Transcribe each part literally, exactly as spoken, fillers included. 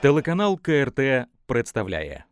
Телеканал Ка Ер Те представляє.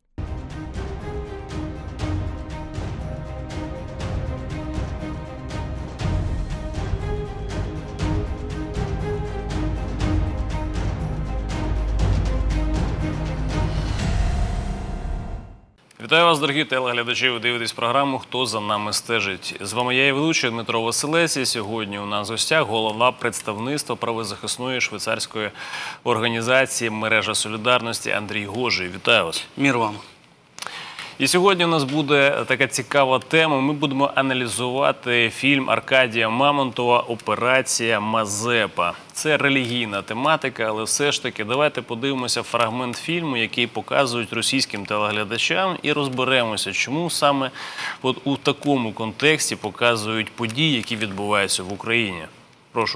Вітаю вас, дорогі телеглядачі. Ви дивитесь програму «Хто за нами стежить?». З вами я і ведучий Дмитро Василець. І сьогодні у нас в гостях голова представництва правозахисної швейцарської організації «Мережа солідарності» Андрій Гожий. Вітаю вас. Мир вам. І сьогодні у нас буде така цікава тема. Ми будемо аналізувати фільм Аркадія Мамонтова «Операція Мазепа». Це релігійна тематика, але все ж таки давайте подивимося фрагмент фільму, який показують російським телеглядачам, і розберемося, чому саме от у такому контексті показують події, які відбуваються в Україні. Прошу.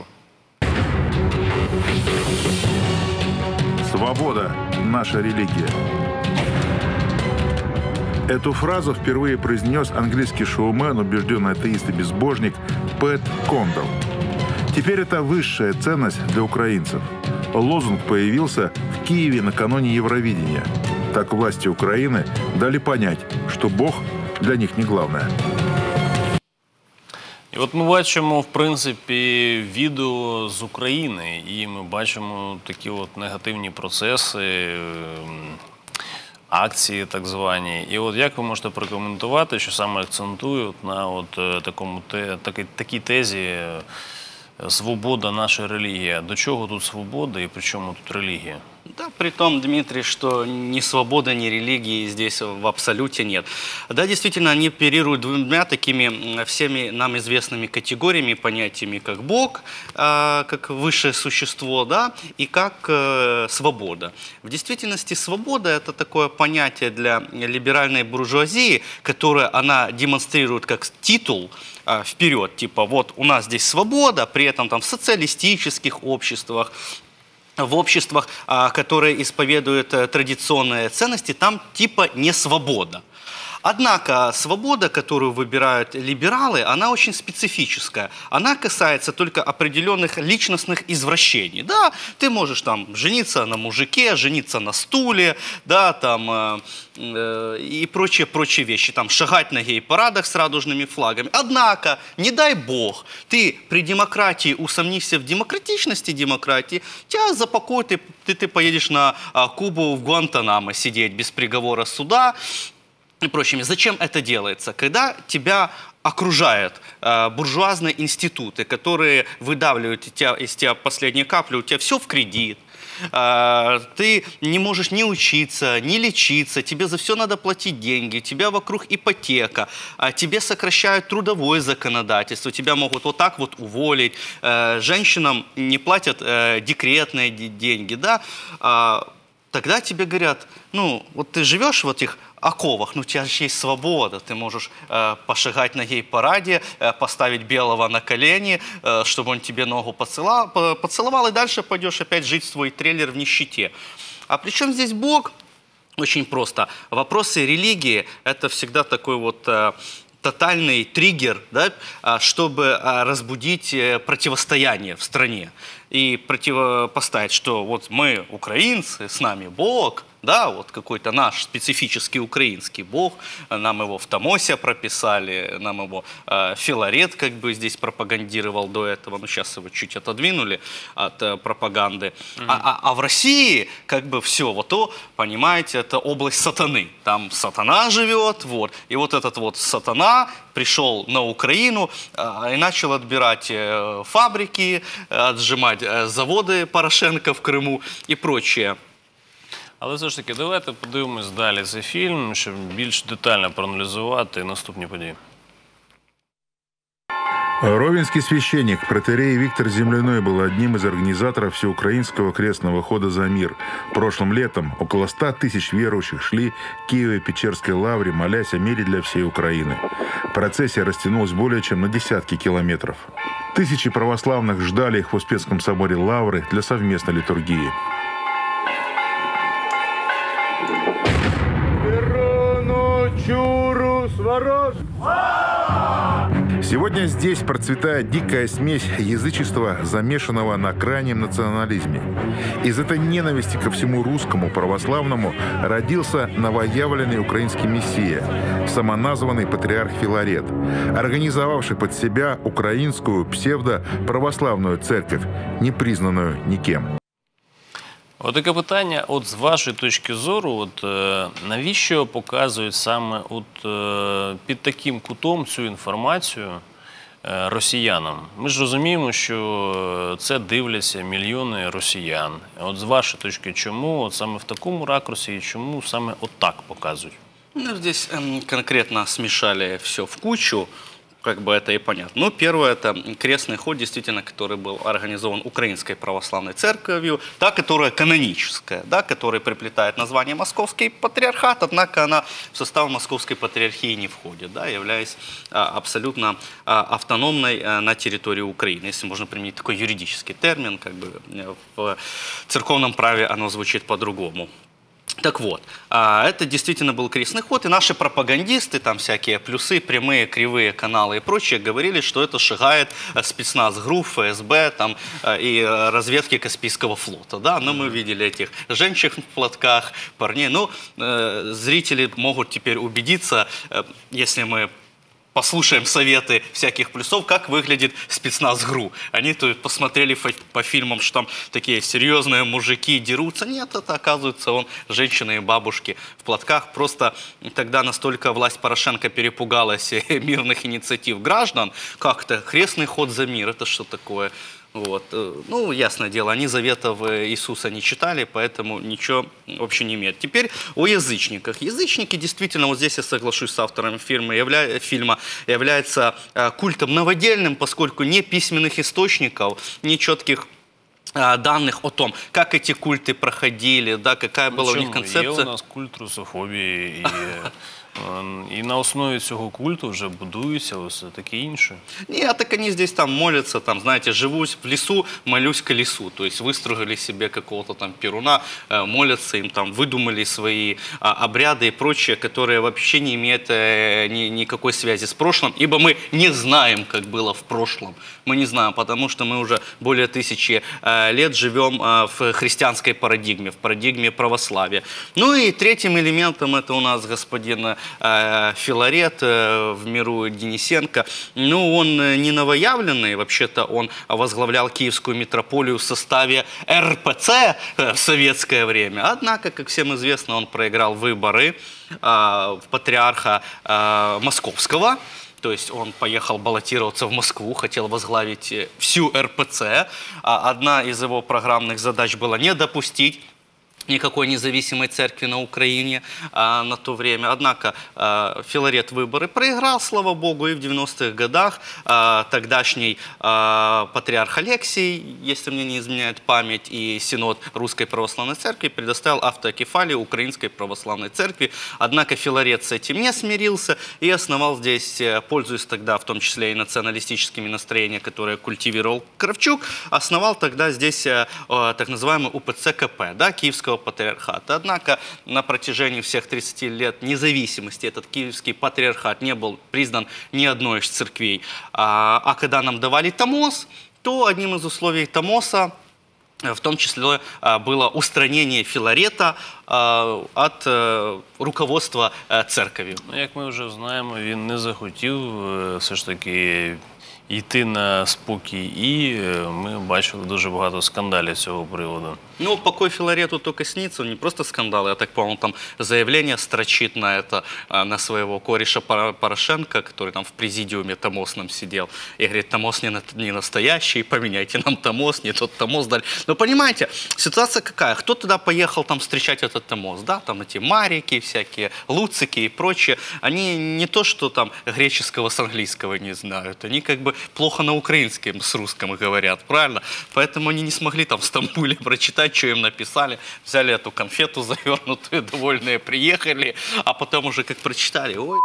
Свобода – наша религия. Эту фразу впервые произнес английский шоумен, убежденный атеист и безбожник Пэт Кондалл. Теперь это высшая ценность для украинцев. Лозунг появился в Киеве накануне Евровидения. Так власти Украины дали понять, что Бог для них не главное. І от ми бачимо, в принципі, відео з України, і ми бачимо такі от негативні процеси, акції так звані. І от як ви можете прокоментувати, що саме акцентують на от такому те, такій, такій тезі «Свобода – наша релігія». До чого тут свобода і при чому тут релігія? Да, при том, Дмитрий, что ни свободы, ни религии здесь в абсолюте нет. Да, действительно, они оперируют двумя такими всеми нам известными категориями, понятиями, как Бог, как высшее существо, да, и как свобода. В действительности свобода – это такое понятие для либеральной буржуазии, которое она демонстрирует как титул вперед, типа вот у нас здесь свобода, при этом там в социалистических обществах, в обществах, которые исповедуют традиционные ценности, там типа не свобода. Однако свобода, которую выбирают либералы, она очень специфическая. Она касается только определенных личностных извращений. Да, ты можешь там жениться на мужике, жениться на стуле, да, там э, э, и прочие-прочие вещи. Там шагать на гей-парадах с радужными флагами. Однако, не дай бог, ты при демократии усомнишься в демократичности демократии, тебя запакуют, и ты, ты поедешь на а, Кубу в Гуантанамо сидеть без приговора суда и прочими. Зачем это делается? Когда тебя окружают э, буржуазные институты, которые выдавливают из тебя, из тебя последние капли, у тебя все в кредит, э, ты не можешь ни учиться, ни лечиться, тебе за все надо платить деньги, у тебя вокруг ипотека, э, тебе сокращают трудовое законодательство, тебя могут вот так вот уволить, э, женщинам не платят э, декретные деньги, да, э, тогда тебе говорят, ну, вот ты живешь в этих оковах, ну у тебя же есть свобода, ты можешь э, пошагать на гей-параде, э, поставить белого на колени, э, чтобы он тебе ногу поцеловал, поцеловал, и дальше пойдешь опять жить в свой трейлер в нищете. А при чем здесь Бог? Очень просто. Вопросы религии – это всегда такой вот э, тотальный триггер, да, чтобы разбудить противостояние в стране и противопоставить, что вот мы украинцы, с нами Бог, да, вот какой-то наш специфический украинский Бог, нам его в Томосе прописали, нам его э, Филарет как бы здесь пропагандировал до этого, но сейчас его чуть отодвинули от э, пропаганды. Mm-hmm. а, а, а в России как бы все, вот то, понимаете, это область сатаны, там сатана живет, вот, и вот этот вот сатана пришел на Украину э, и начал отбирать э, фабрики, отжимать э, заводы Порошенко в Крыму и прочее. Але все ж таки, давайте подивимось далі цей фільм, щоб більш детально проаналізувати наступні події. Ровенский священник протоиерей Виктор Земляной был одним из организаторов всеукраинского крестного хода за мир. Прошлым летом около ста тысяч верующих шли к Киево-Печерской лавре, молясь о мире для всей Украины. Процессия растянулась более чем на десятки километров. Тысячи православных ждали их в Успенском соборе Лавры для совместной литургии. Сегодня здесь процветает дикая смесь язычества, замешанного на крайнем национализме. Из этой ненависти ко всему русскому, православному родился новоявленный украинский мессия, самоназванный патриарх Филарет, организовавший под себя украинскую псевдо-православную церковь, не признанную никем. От таке питання, от з вашої точки зору, от е, навіщо показують саме от е, під таким кутом цю інформацію е, росіянам? Ми ж розуміємо, що це дивляться мільйони росіян. От з вашої точки, чому от саме в такому ракурсі і чому саме от так показують? Ну, здесь эм, конкретно смешали все в кучу. Как бы это и понятно. Ну, первое, это крестный ход, действительно, который был организован Украинской православной церковью, та, которая каноническая, да, которая приплетает название Московский патриархат, однако она в состав Московской патриархии не входит, да, являясь а, абсолютно а, автономной а, на территории Украины, если можно применить такой юридический термин, как бы в церковном праве оно звучит по-другому. Так вот, это действительно был крестный ход, и наши пропагандисты, там всякие плюсы, прямые, кривые каналы и прочее, говорили, что это шагает спецназ ГРУ, ФСБ там, и разведки Каспийского флота. Да? Но мы видели этих женщин в платках, парней. Ну, зрители могут теперь убедиться, если мы послушаем советы всяких плюсов, как выглядит спецназ ГРУ. Они то посмотрели по фильмам, что там такие серьезные мужики дерутся. Нет, это оказывается он, женщины и бабушки в платках. Просто тогда настолько власть Порошенко перепугалась мирных инициатив граждан, как-то крестный ход за мир, это что такое? Вот. Ну, ясное дело, они заветов Иисуса не читали, поэтому ничего вообще не имеет. Теперь о язычниках. Язычники действительно, вот здесь я соглашусь с автором фильма, явля... фильма, являются культом новодельным, поскольку ни письменных источников, ни четких данных о том, как эти культы проходили, да, какая была у них концепция. Є у нас культ русофобії, і, і на основі цього культу вже будується все таке інше. Нет, так они здесь там молятся, там, знаете, живу в лесу, молюсь к лесу. То есть выстроили себе какого-то там перуна, молятся, им там выдумали свои обряды и прочее, которые вообще не имеют ни, никакой связи с прошлым, ибо мы не знаем, как было в прошлом. Мы не знаем, потому что мы уже более тысячи лет живем в христианской парадигме, в парадигме православия. Ну и третьим элементом это у нас господин Филарет, в миру Денисенко. Ну, он не новоявленный, вообще-то он возглавлял Киевскую митрополию в составе эр пэ цэ в советское время. Однако, как всем известно, он проиграл выборы в патриарха Московского. То есть он поехал баллотироваться в Москву, хотел возглавить всю эр пэ цэ. Одна из его программных задач была не допустить никакой независимой церкви на Украине а, на то время. Однако а, Филарет выборы проиграл, слава богу, и в девяностых годах а, тогдашний а, патриарх Алексий, если мне не изменяет память, и Синод Русской Православной Церкви предоставил автокефалию Украинской Православной Церкви. Однако Филарет с этим не смирился и основал здесь, пользуясь тогда в том числе и националистическими настроениями, которые культивировал Кравчук, основал тогда здесь а, так называемый у пэ цэ ка пэ, да, Киевского патриархата. Однако на протяжении всех тридцати лет независимости этот Киевский патриархат не был признан ни одной из церквей. А, а когда нам давали томос, то одним из условий томоса в том числе было устранение Филарета от руководства церковью. Як ми вже знаємо, він не захотів все ж таки йти на спокій, і ми бачили дуже багато скандалів з цього приводу. Ну, покой Филарету только снится, не просто скандалы, я так понял, там заявление строчит на это, на своего кореша Порошенко, который там в президиуме томосном сидел, и говорит, томос не, не настоящий, поменяйте нам томос, не тот томос дали. Но понимаете, ситуация какая? Кто туда поехал там встречать этот томос, да, там эти марики всякие, луцики и прочее, они не то, что там греческого с английского не знают, они как бы плохо на украинском с русским говорят, правильно? Поэтому они не смогли там в Стамбуле прочитать, что им написали, взяли эту конфету завернутую, довольные приехали, а потом уже как прочитали, ой,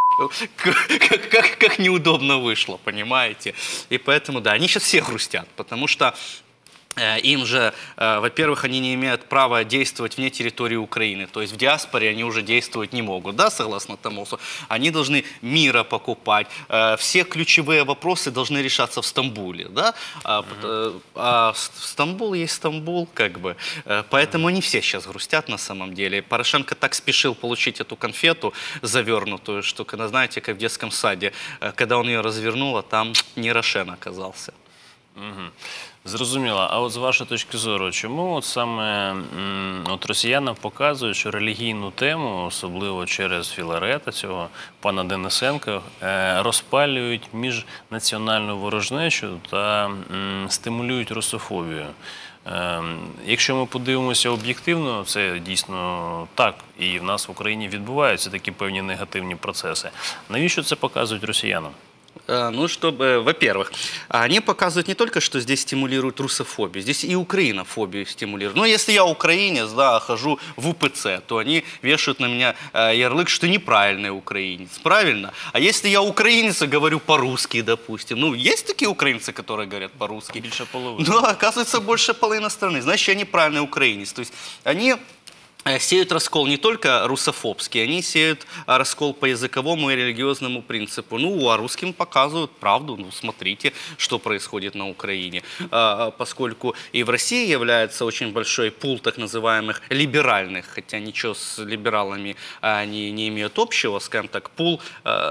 как, как, как неудобно вышло, понимаете? И поэтому, да, они сейчас все грустят, потому что им же, во-первых, они не имеют права действовать вне территории Украины, то есть в диаспоре они уже действовать не могут, да, согласно ТАМОСу. Они должны мира покупать, все ключевые вопросы должны решаться в Стамбуле, да, а, mm-hmm. а Стамбул есть Стамбул, как бы, поэтому mm-hmm. они все сейчас грустят на самом деле. Порошенко так спешил получить эту конфету завернутую, что, когда, знаете, как в детском саде, когда он ее развернул, а там не Рошен оказался. Mm-hmm. Зрозуміло. А от з вашої точки зору, чому от саме м, от росіянам показують, що релігійну тему, особливо через Філарета, цього пана Денисенка, е, розпалюють міжнаціональну ворожнечу та м, стимулюють русофобію? Е, якщо ми подивимося об'єктивно, це дійсно так. І в нас в Україні відбуваються такі певні негативні процеси. Навіщо це показують росіянам? Ну, чтобы, во-первых, они показывают не только, что здесь стимулируют русофобию, здесь и украинофобию стимулируют. Но если я украинец, да, хожу в УПЦ, то они вешают на меня ярлык, что неправильный украинец. Правильно? А если я украинец и говорю по-русски, допустим, ну, есть такие украинцы, которые говорят по-русски? Больше половины. Ну, оказывается, больше половины страны. Значит, я неправильный украинец. То есть они сеют раскол не только русофобский, они сеют раскол по языковому и религиозному принципу. Ну, а русским показывают правду. Ну, смотрите, что происходит на Украине. Поскольку и в России является очень большой пул так называемых либеральных, хотя ничего с либералами они не имеют общего, скажем так, пул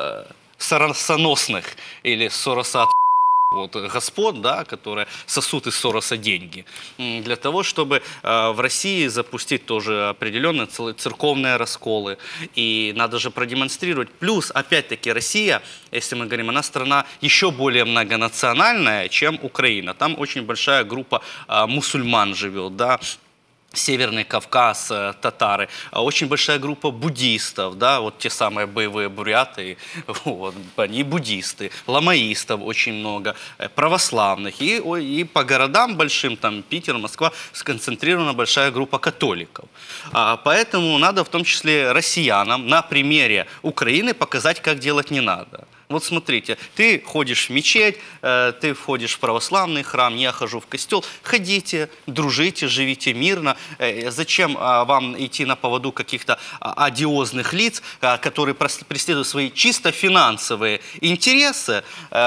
соросоносных или соросат... Вот, господ, да, которые сосут из Сороса деньги, для того, чтобы э, в России запустить тоже определенные церковные расколы. И надо же продемонстрировать. Плюс, опять-таки, Россия, если мы говорим, она страна еще более многонациональная, чем Украина. Там очень большая группа э, мусульман живет, да. Северный Кавказ, татары, очень большая группа буддистов, да, вот те самые боевые буряты, вот, они буддисты, ламаистов очень много, православных, и, и по городам большим, там Питер, Москва, сконцентрирована большая группа католиков. А, поэтому надо в том числе россиянам на примере Украины показать, как делать не надо. Вот смотрите, ты ходишь в мечеть, ты входишь в православный храм, я хожу в костел. Ходите, дружите, живите мирно. Зачем вам идти на поводу каких-то одиозных лиц, которые преследуют свои чисто финансовые интересы,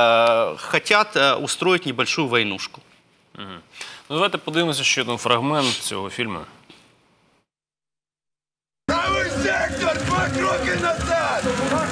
хотят устроить небольшую войнушку? Угу. Ну, давайте подивимося ще один фрагмент цього фільму. Правый сектор, два кроки назад!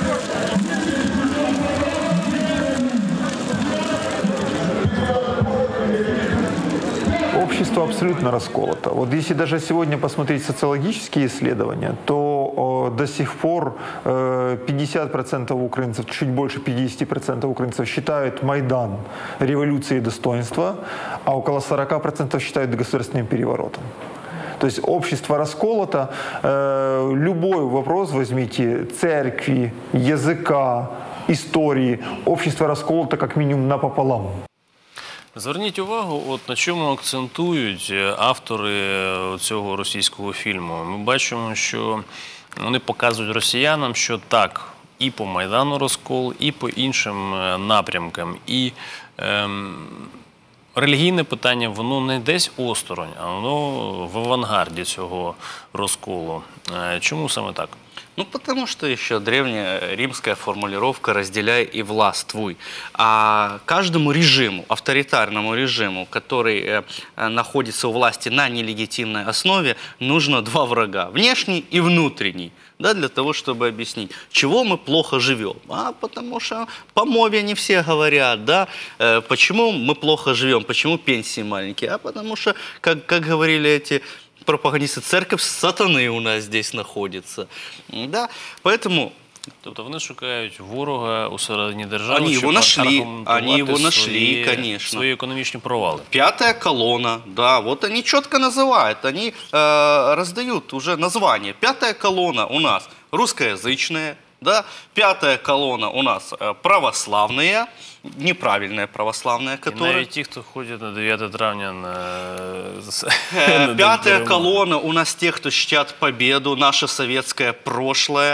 Общество абсолютно расколото. Вот если даже сегодня посмотреть социологические исследования, то э, до сих пор э, пятьдесят процентов украинцев, чуть больше пятьдесят процентов украинцев считают Майдан революцией достоинства, а около сорок процентов считают государственным переворотом. То есть общество расколото. Э, любой вопрос возьмите, церкви, языка, истории, общество расколото как минимум напополам. Зверніть увагу, от на чому акцентують автори цього російського фільму. Ми бачимо, що вони показують росіянам, що так, і по Майдану розкол, і по іншим напрямкам. І ем, релігійне питання, воно не десь осторонь, а воно в авангарді цього розколу. Чому саме так? Ну, потому что еще древняя римская формулировка «разделяй и властвуй». А каждому режиму, авторитарному режиму, который э, находится у власти на нелегитимной основе, нужно два врага – внешний и внутренний. Да, для того, чтобы объяснить, чего мы плохо живем. А потому что по мове не все говорят, да, э, почему мы плохо живем, почему пенсии маленькие. А потому что, как, как говорили эти пропагандисты, церковь сатаны у нас здесь находится. Да, поэтому... Тобто вони шукають ворога усередині держави, вони його нашли, вони його нашли, свої, конечно. свої економічні провали. Пятая колонна, да, вот они четко называют, они э, раздают уже название. Пятая колонна у нас русскоязычная, да, пятая колонна у нас э, православные, неправильная православная, которая... И навіть ті, хто ходять на дев'яте травня на... Пятая колонна у нас тех, кто чтят победу, наше советское прошлое.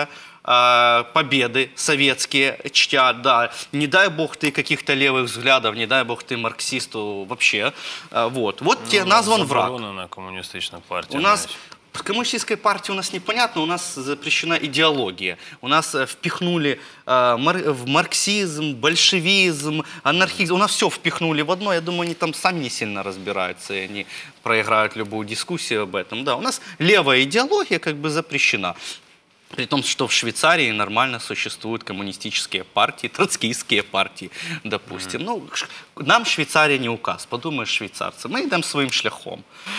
э, победы советские чтят, да. Не дай бог ты каких-то левых взглядов, не дай бог ты марксисту вообще. Э, вот, вот ну, тебе назван враг. На коммунистичную партию. У нас... В коммунистической партии у нас непонятно, у нас запрещена идеология. У нас впихнули э, мар в марксизм, большевизм, анархизм. У нас все впихнули в одно. Я думаю, они там сами не сильно разбираются, и они проиграют любую дискуссию об этом. Да, у нас левая идеология как бы запрещена. При том, что в Швейцарии нормально существуют коммунистические партии, троцкистские партии, допустим. Mm-hmm. Ну, нам Швейцария не указ, подумаешь, швейцарцы. Мы идем своим шляхом.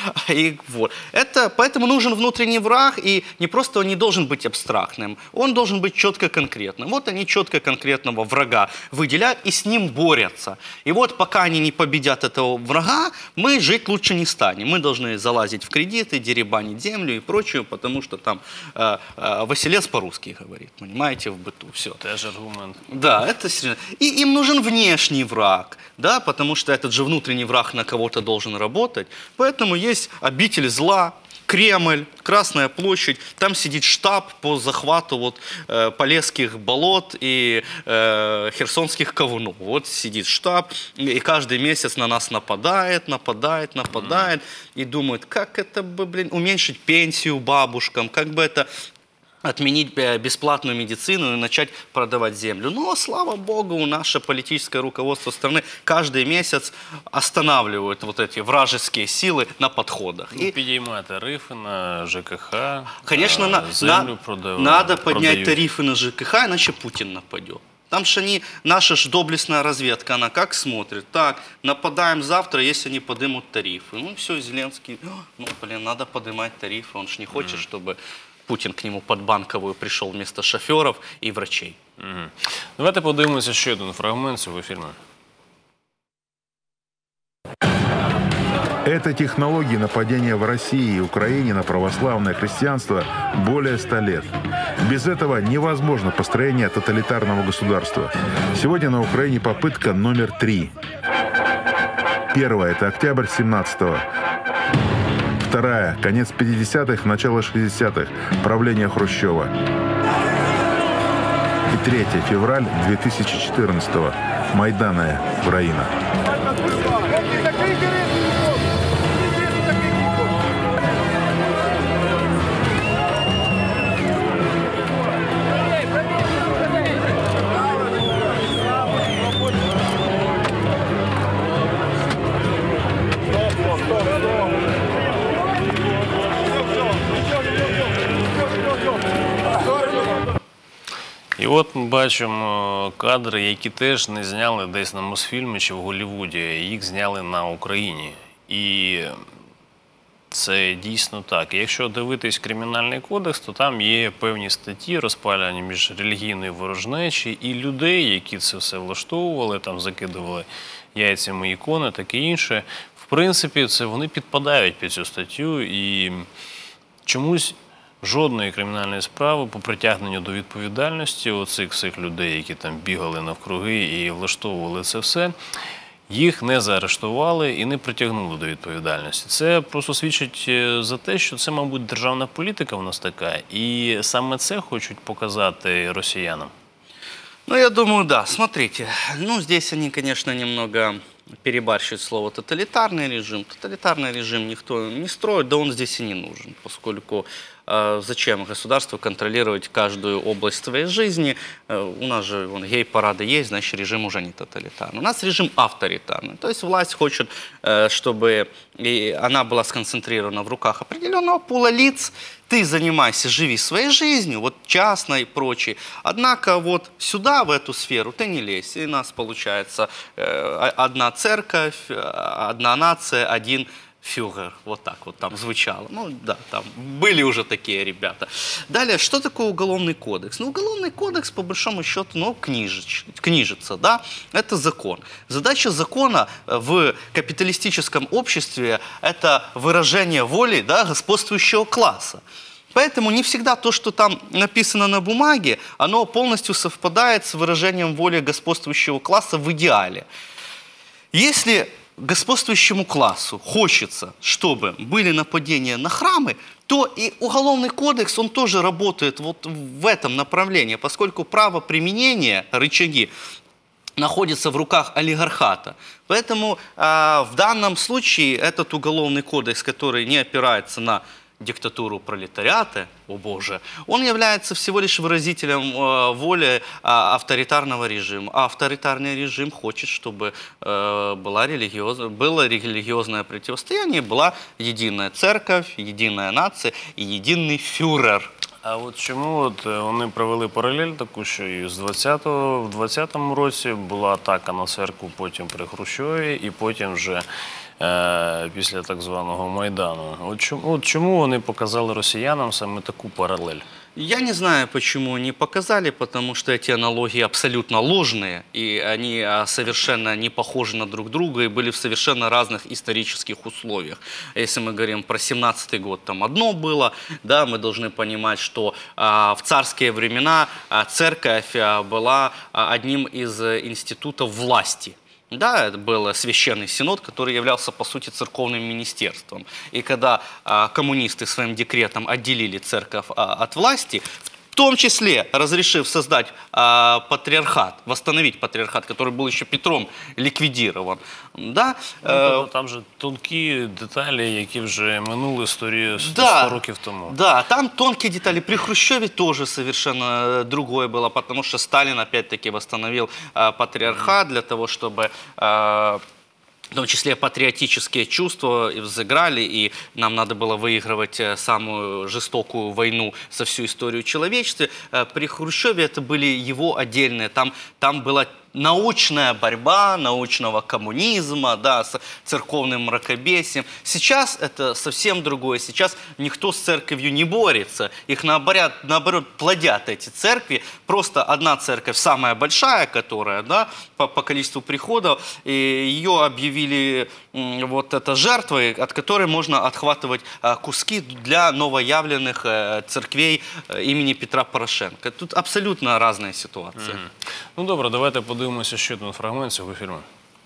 И вот. Это, поэтому нужен внутренний враг, и не просто он не должен быть абстрактным, он должен быть четко конкретным. Вот они четко конкретного врага выделяют и с ним борются. И вот пока они не победят этого врага, мы жить лучше не станем. Мы должны залазить в кредиты, деребанить землю и прочее, потому что там э, э, Василец по-русски говорит, понимаете, в быту. Все. Тоже аргумент. Да, это серьезно. И им нужен внешний враг, да, потому что этот же внутренний враг на кого-то должен работать. Поэтому есть обитель зла, Кремль, Красная площадь, там сидит штаб по захвату вот, э, Полесских болот и э, Херсонских ковунов. Вот сидит штаб, и каждый месяц на нас нападает, нападает, нападает, mm. и думает, как это бы, блин, уменьшить пенсию бабушкам, как бы это... отменить бесплатную медицину и начать продавать землю. Но, слава богу, наше политическое руководство страны каждый месяц останавливает вот эти вражеские силы на подходах. Ну, и... Поднимают тарифы на ЖКХ, конечно, на, землю на, продают, надо поднять продают. тарифы на ЖКХ, иначе Путин нападет. Там же они, наша ж доблестная разведка, она как смотрит? Так, нападаем завтра, если они поднимут тарифы. Ну все, Зеленский, ну блин, надо поднимать тарифы, он же не хочет, mm. чтобы... Путін к нему под банковую пришел вместо шоферов и врачей. Угу. Давайте подивимося ще один фрагмент цього фільму. Эта технология нападения в России и Украине на православное христианство более ста лет. Без этого невозможно построение тоталитарного государства. Сегодня на Украине попытка номер три. Первая – это октябрь семнадцатого. Вторая – конец пятидесятых, начало шестидесятых, правление Хрущева. И третья – февраль две тысячи четырнадцатого, Майданная Украина. І от ми бачимо кадри, які теж не зняли десь на Мосфільмі чи в Голлівуді, їх зняли на Україні. І це дійсно так. І якщо дивитись Кримінальний кодекс, то там є певні статті, розпалювання між релігійної ворожнечі і людей, які це все влаштовували, там закидували яйцями ікони, таке інше. В принципі, це вони підпадають під цю статтю і чомусь жодної кримінальної справи по притягненню до відповідальності оцих всіх людей, які там бігали навкруги і влаштовували це все, їх не заарештували і не притягнули до відповідальності. Це просто свідчить за те, що це, мабуть, державна політика у нас така, і саме це хочуть показати росіянам. Ну, я думаю, да. Смотрите, ну, здесь они, конечно, немного перебарщивают слово «тоталитарный режим». Тоталитарный режим никто не строит, да он здесь и не нужен, поскольку э, зачем государству контролировать каждую область своей жизни? Э, у нас же вон, гей-парады есть, значит, режим уже не тоталитарный. У нас режим авторитарный, то есть власть хочет, э, чтобы и она была сконцентрирована в руках определенного пула лиц. Ты занимайся, живи своей жизнью, вот частной и прочей. Однако вот сюда, в эту сферу, ты не лезь. И у нас получается э, одна церковь, одна нация, один фюрер. Вот так вот там звучало. Ну да, там были уже такие ребята. Далее, что такое уголовный кодекс? Ну, уголовный кодекс, по большому счету, ну, книжеч, книжица, да, это закон. Задача закона в капиталистическом обществе – это выражение воли, да, господствующего класса. Поэтому не всегда то, что там написано на бумаге, оно полностью совпадает с выражением воли господствующего класса в идеале. Если господствующему классу хочется, чтобы были нападения на храмы, то и Уголовный кодекс, он тоже работает вот в этом направлении, поскольку право применения, рычаги, находится в руках олигархата. Поэтому э, в данном случае этот Уголовный кодекс, который не опирается на диктатуру пролетариата, о боже, он является всего лишь выразителем э, воли э, авторитарного режима. А авторитарный режим хочет, чтобы э, была религиоз... было религиозное противостояние, была единая церковь, единая нация и единый фюрер. А от чому от вони провели паралель таку, що і з двадцятого, в двадцятому році була атака на церкву, потім при Хрущові, і потім вже е, після так званого Майдану. От чому, от чому вони показали росіянам саме таку паралель? Я не знаю, почему они показали, потому что эти аналогии абсолютно ложные, и они совершенно не похожи на друг друга и были в совершенно разных исторических условиях. Если мы говорим про семнадцатый год, там одно было, да, мы должны понимать, что а, в царские времена а, церковь а, была а, одним из институтов власти. Да, это был священный синод, который являлся, по сути, церковным министерством. И когда а, коммунисты своим декретом отделили церковь а, от власти, в том числе разрешив создать а, патриархат, восстановить патриархат, который был еще Петром ликвидирован. Да, ну, тобто, там же тонкі деталі, які вже минули історію сто да, років тому. Да, там тонкие детали. При Хрущеве тоже совершенно другое было, потому что Сталин опять-таки восстановил а, патриархат для того, чтобы... А, в том числе патриотические чувства взыграли, и нам надо было выигрывать самую жестокую войну за всю историю человечества. При Хрущеве это были его отдельные, там, там была научная борьба научного коммунизма, да, с церковным мракобесием. Сейчас это совсем другое. Сейчас никто с церковью не борется. Их наоборот, наоборот плодят эти церкви. Просто одна церковь, самая большая, которая, да, по, по количеству приходов, и ее объявили вот это жертвой, от которой можно отхватывать куски для новоявленных церквей имени Петра Порошенка. Тут абсолютно разные ситуации. Mm-hmm. Ну добре, давайте подивимося ще один фрагмент цього фільму.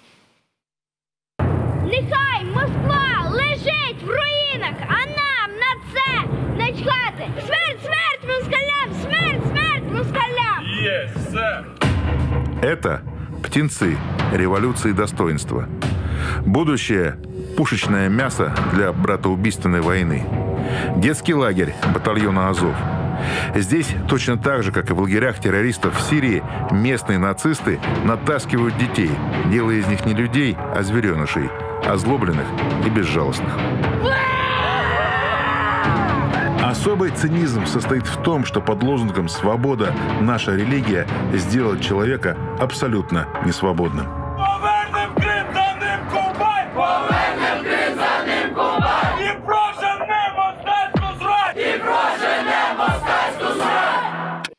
Нехай Москва лежить в руїнах, а нам на це начхати. Смерть, смерть москалям, смерть, смерть москалям. Есть, сэр. Это птенцы революции достоинства. Будущее – пушечное мясо для братоубийственной войны. Детский лагерь батальона «Азов». Здесь точно так же, как и в лагерях террористов в Сирии, местные нацисты натаскивают детей, делая из них не людей, а зверенышей, озлобленных и безжалостных. Особый цинизм состоит в том, что под лозунгом «Свобода – наша религия» сделать человека абсолютно несвободным. Повернем Крим, за ним Кубай! Повернем Крим, за ним Кубай! І проженемо москальську зрать! І проженемо москальську зрать!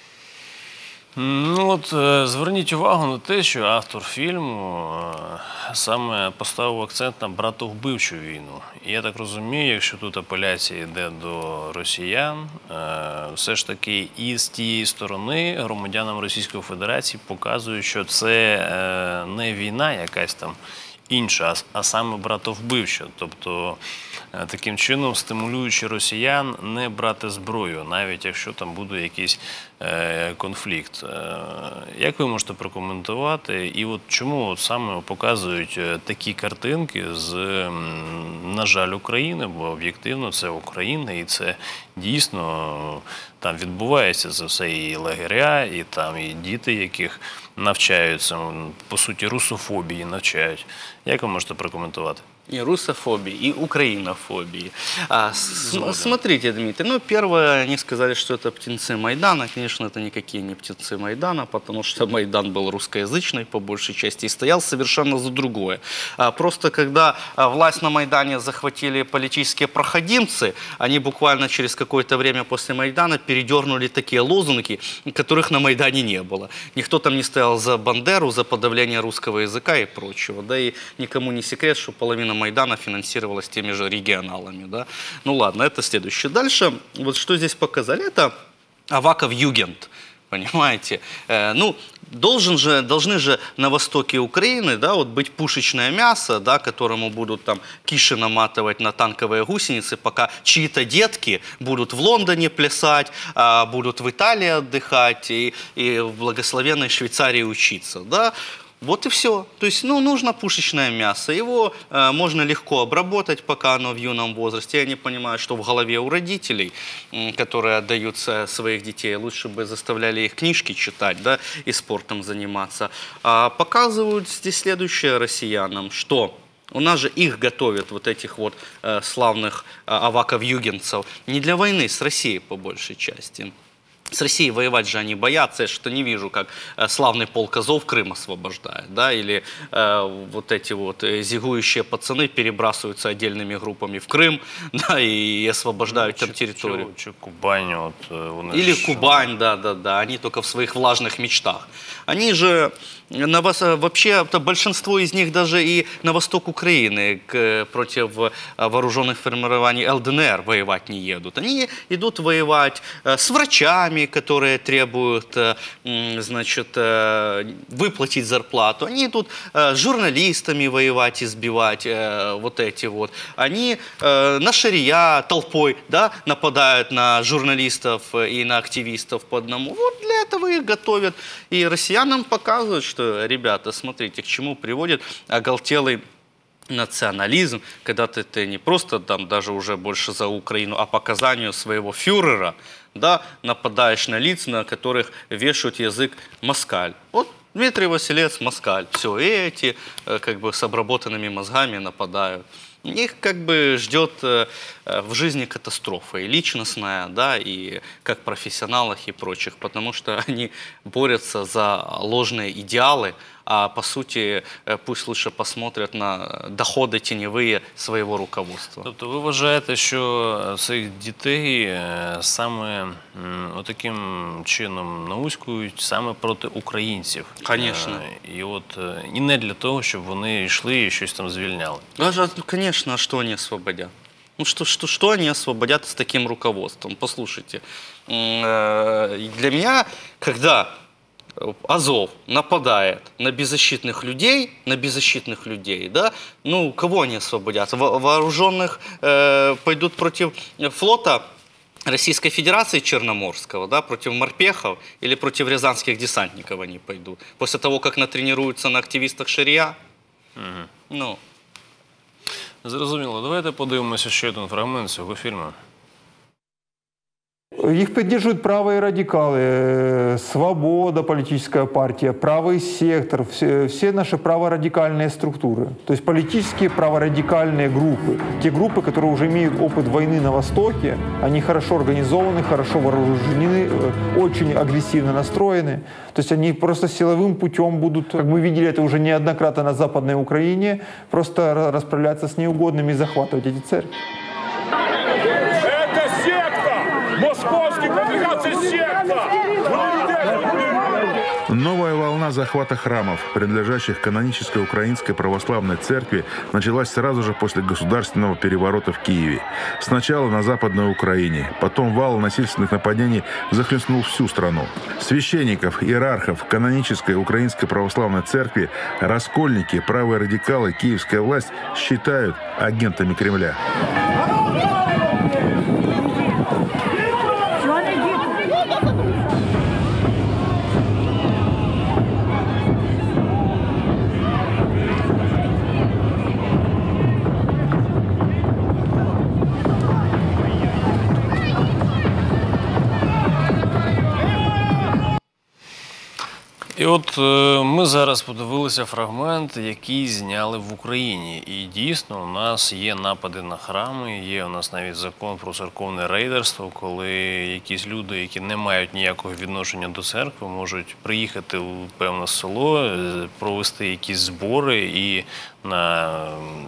Ну от е, зверніть увагу на те, що автор фільму е, саме поставив акцент на братовбивчу війну. І я так розумію, якщо тут апеляція йде до росіян, е, все ж таки і з тієї сторони громадянам Російської Федерації показують, що це е, не війна якась там інша, а саме братовбивча. Тобто, таким чином стимулюючи росіян не брати зброю, навіть якщо там буде якийсь е, конфлікт. Е, як ви можете прокоментувати? І от чому от саме показують такі картинки з, на жаль, України, бо об'єктивно це Україна, і це дійсно там відбувається за все і лагеря, і там і діти, яких навчаються, по суті, русофобії навчають. Як ви можете прокоментувати? И русофобии, и украинофобии. А, с, смотрите, Дмитрий, ну, первое, они сказали, что это птенцы Майдана. Конечно, это никакие не птенцы Майдана, потому что Майдан был русскоязычный, по большей части, и стоял совершенно за другое. А, просто когда а, власть на Майдане захватили политические проходимцы, они буквально через какое-то время после Майдана передернули такие лозунги, которых на Майдане не было. Никто там не стоял за Бандеру, за подавление русского языка и прочего. Да и никому не секрет, что половина Майдана финансировалась теми же регионалами. Да? Ну ладно, это следующее. Дальше, вот что здесь показали, это Аваков Югент. понимаете? Э, ну, должен же, должны же на востоке Украины, да, вот быть пушечное мясо, да, которому будут там киши наматывать на танковые гусеницы, пока чьи-то детки будут в Лондоне плясать, а будут в Италии отдыхать и, и в благословенной Швейцарии учиться, да. Вот и все. То есть, ну, нужно пушечное мясо. Его э, можно легко обработать, пока оно в юном возрасте. Они понимают, что в голове у родителей, э, которые отдают своих детей, лучше бы заставляли их книжки читать, да, и спортом заниматься. А показывают здесь следующее россиянам, что у нас же их готовят, вот этих вот э, славных э, аваков-югенцев, не для войны с Россией по большей части. С Россией воевать же они боятся, я что не вижу, как э, славный полк Азов Крым освобождает, да, или э, вот эти вот э, зигующие пацаны перебрасываются отдельными группами в Крым, да, и освобождают ну, там территорию. Чи, чи Кубань, вот, э, или ж... Кубань, да, да, да, они только в своих влажных мечтах. Они же, на вас, вообще, большинство из них даже и на восток Украины к, против вооруженных формирований эл дэ эн эр воевать не едут. Они идут воевать э, с врачами, которые требуют, значит, выплатить зарплату. Они идут с журналистами воевать, избивать вот эти вот. Они на шария толпой, да, нападают на журналистов и на активистов по одному. Вот для этого их готовят. И россиянам показывают, что, ребята, смотрите, к чему приводит оголтелый национализм, когда ты, ты не просто там даже уже больше за Украину, а по указанию своего фюрера, да, нападаешь на лиц, на которых вешают язык москаль. Вот Дмитрий Василец москаль. Все, и эти как бы с обработанными мозгами нападают. Их как бы ждет в жизни катастрофа и личностная, да, и как профессионалах и прочих, потому что они борются за ложные идеалы, а по сути пусть лучше посмотрят на доходи тіньові своєго руководства. Тобто ви вважаєте, що цих дітей саме таким чином науськують саме проти українців? Звісно. І от і не для того, щоб вони йшли і щось там звільняли? Конечно, а что они освободят? Ну что, что, что они освободят с таким руководством? Послушайте, для меня, когда Азов нападает на беззащитных людей, на беззащитных людей, да, ну, кого они освободят? Вооруженных э, пойдут против флота Российской Федерации Черноморского, да, против морпехов или против рязанских десантников они пойдут? После того, как натренируются на активистах шария? Угу. Ну. Зрозуміло. Давайте подивимося ще один фрагмент цього фільму. Их поддерживают правые радикалы, «Свобода», политическая партия, правый сектор, все, все наши праворадикальные структуры. То есть политические праворадикальные группы. Те группы, которые уже имеют опыт войны на Востоке, они хорошо организованы, хорошо вооружены, очень агрессивно настроены. То есть они просто силовым путем будут, как мы видели это уже неоднократно на Западной Украине, просто расправляться с неугодными и захватывать эти церкви. Это секта! Московский патриархат секта! Новая волна захвата храмов, принадлежащих канонической Украинской Православной Церкви, началась сразу же после государственного переворота в Киеве. Сначала на Западной Украине, потом вал насильственных нападений захлестнул всю страну. Священников, иерархов канонической Украинской Православной Церкви, раскольники, правые радикалы, киевская власть считают агентами Кремля. І от ми зараз подивилися фрагмент, який зняли в Україні. І дійсно у нас є напади на храми, є у нас навіть закон про церковне рейдерство, коли якісь люди, які не мають ніякого відношення до церкви, можуть приїхати у певне село, провести якісь збори і на...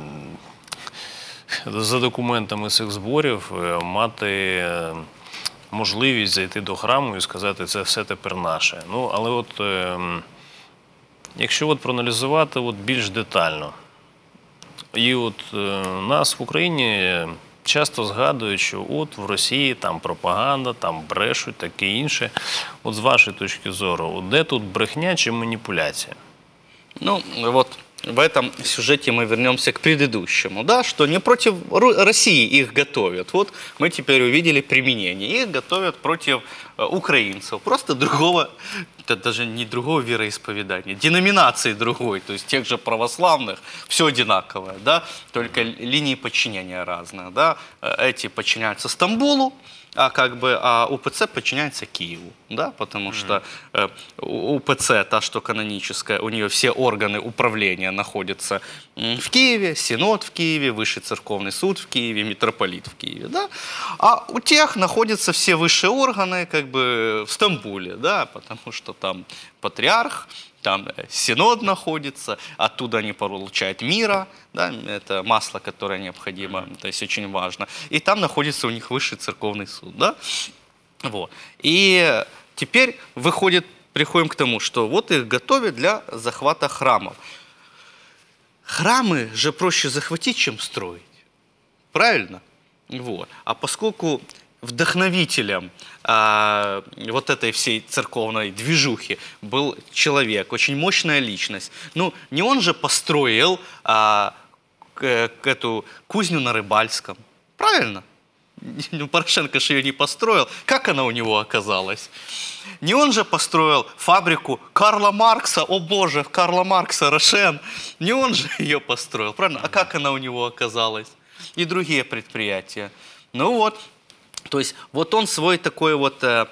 за документами цих зборів мати можливість зайти до храму і сказати, це все тепер наше. Ну, але от, е, якщо от проаналізувати от більш детально, і от е, нас в Україні часто згадують, що от в Росії там пропаганда, там брешуть, таке інше. От з вашої точки зору, де тут брехня чи маніпуляція? Ну, вот в этом сюжете мы вернемся к предыдущему, да, что не против России их готовят. Вот мы теперь увидели применение. Их готовят против украинцев, просто другого, это даже не другого вероисповедания, деноминации другой, то есть тех же православных, все одинаковое, да, только линии подчинения разные, да. Эти подчиняются Стамбулу, а как бы а УПЦ подчиняется Киеву, да, потому что э, УПЦ, та, что каноническая, у нее все органы управления находятся в Киеве, Синод в Киеве, Высший церковный суд в Киеве, митрополит в Киеве, да, а у тех находятся все высшие органы как бы в Стамбуле, да, потому что там патриарх, там Синод находится, оттуда они получают мира, да, это масло, которое необходимо, то есть очень важно. И там находится у них Высший церковный суд, да. Вот. И теперь выходит, приходим к тому, что вот их готовят для захвата храмов. Храмы же проще захватить, чем строить, правильно? Вот. А поскольку вдохновителем а, вот этой всей церковной движухи был человек, очень мощная личность. Ну, не он же построил а, к, к эту кузню на Рыбальском, правильно? Ну, Порошенко же ее не построил. Как она у него оказалась? Не он же построил фабрику Карла Маркса, о боже, Карла Маркса, Рошен. Не он же ее построил, правильно? А как она у него оказалась? И другие предприятия. Ну вот. То есть вот он свой такой вот э,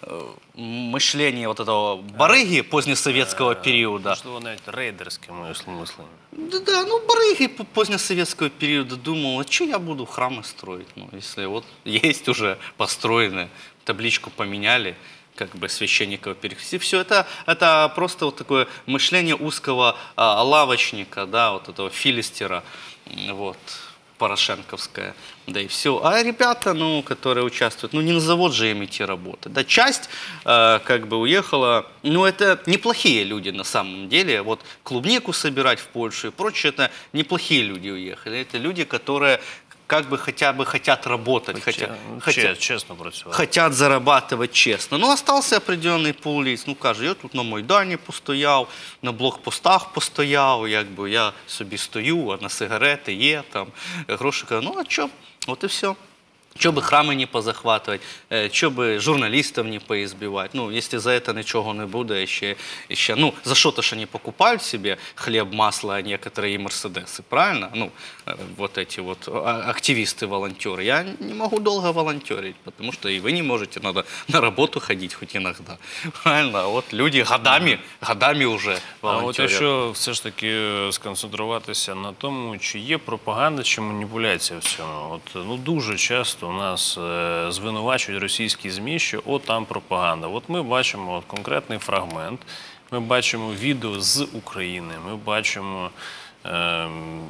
мышление вот этого барыги позднесоветского периода. Что навіть рейдерське моє мислення. Да, да, ну барыги позднесоветского периода думал, а что я буду храмы строить, ну, если вот есть уже построенные, табличку поменяли, как бы священников перехрестили. Все это, это просто вот такое мышление узкого а, лавочника, да, вот этого филистера, вот. Порошенковская, да и все. А ребята, ну, которые участвуют, ну, не на завод же им идти работать. Да, часть э, как бы уехала, ну, это неплохие люди на самом деле. Вот клубнику собирать в Польшу и прочее, это неплохие люди уехали. Это люди, которые как бы хотя бы хотят работать, хотят, хотят, честно працювати. Хотят зарабатывать честно. Ну, остался определенный пул лиц. Ну, каже, я тут на Майдані постояв, на блокпостах постояв, якби я собі стою, а на сигарети є, там, гроші. Ну, а що? От і все. Що би храми не позахватувати, що би журналістів не поізбивати. Ну, якщо за це нічого не буде, ще, ще, ну, за що-то ж вони покупають собі хліб, масло, а некоторые мерседеси, правильно? Ну, вот эти вот активисты, волонтеры. Я не могу долго волонтерить, потому что и вы не можете, надо на работу ходить хоть иногда. Правильно? А вот люди годами, годами уже волонтерят. А от якщо все ж таки сконцентруватися на тому, чи є пропаганда, чи маніпуляція в цьому. От, ну, дуже часто у нас е, звинувачують російські ЗМІ, що от там пропаганда. От ми бачимо от, конкретний фрагмент, ми бачимо відео з України, ми бачимо е,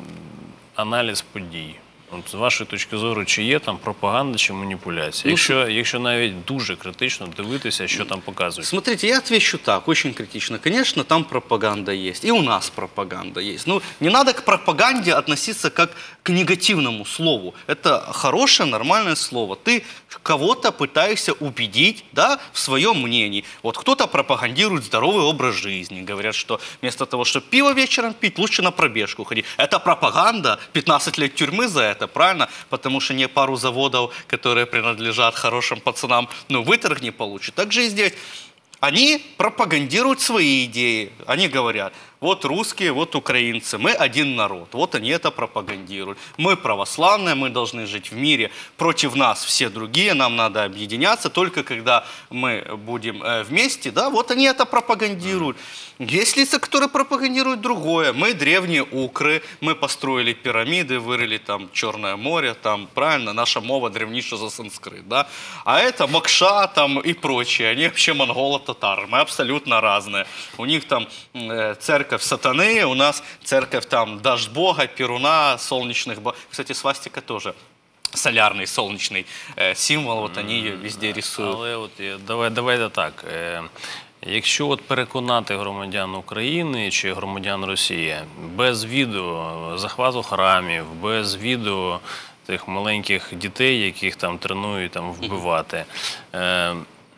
аналіз подій. От, з вашої точки зору, чи є там пропаганда, чи маніпуляція? Якщо, якщо навіть дуже критично дивитися, що там показують. Смотрите, я отвечу так, очень критично. Конечно, там пропаганда есть, и у нас пропаганда есть. Ну, не надо к пропаганде относиться как к негативному слову. Это хорошее, нормальное слово. Ты кого-то пытаешься убедить, да, в своем мнении. Вот кто-то пропагандирует здоровый образ жизни. Говорят, что вместо того, чтобы пиво вечером пить, лучше на пробежку ходить. Это пропаганда, пятнадцать лет тюрьмы за это, правильно? Потому что не пару заводов, которые принадлежат хорошим пацанам, ну, выторг не получит. Так же и здесь. Они пропагандируют свои идеи. Они говорят, вот русские, вот украинцы, мы один народ. Вот они это пропагандируют. Мы православные, мы должны жить в мире. Против нас все другие, нам надо объединяться. Только когда мы будем вместе, да, вот они это пропагандируют. Есть лица, которые пропагандируют другое. Мы древние укры, мы построили пирамиды, вырыли там Черное море, там, правильно, наша мова древнейшая за санскрит, да. А это Мокша там и прочие, они вообще монголо-татары, мы абсолютно разные. У них там э, церковь сатаны, у нас церковь там Дождь Бога, Перуна, солнечных богов. Кстати, свастика тоже солярный, солнечный э, символ, вот они ее везде рисуют. Але от, давай, давайте так. Е, Якщо от переконати громадян України чи громадян Росії без відео захвату храмів, без відео тих маленьких дітей, яких там тренують там, вбивати. Е,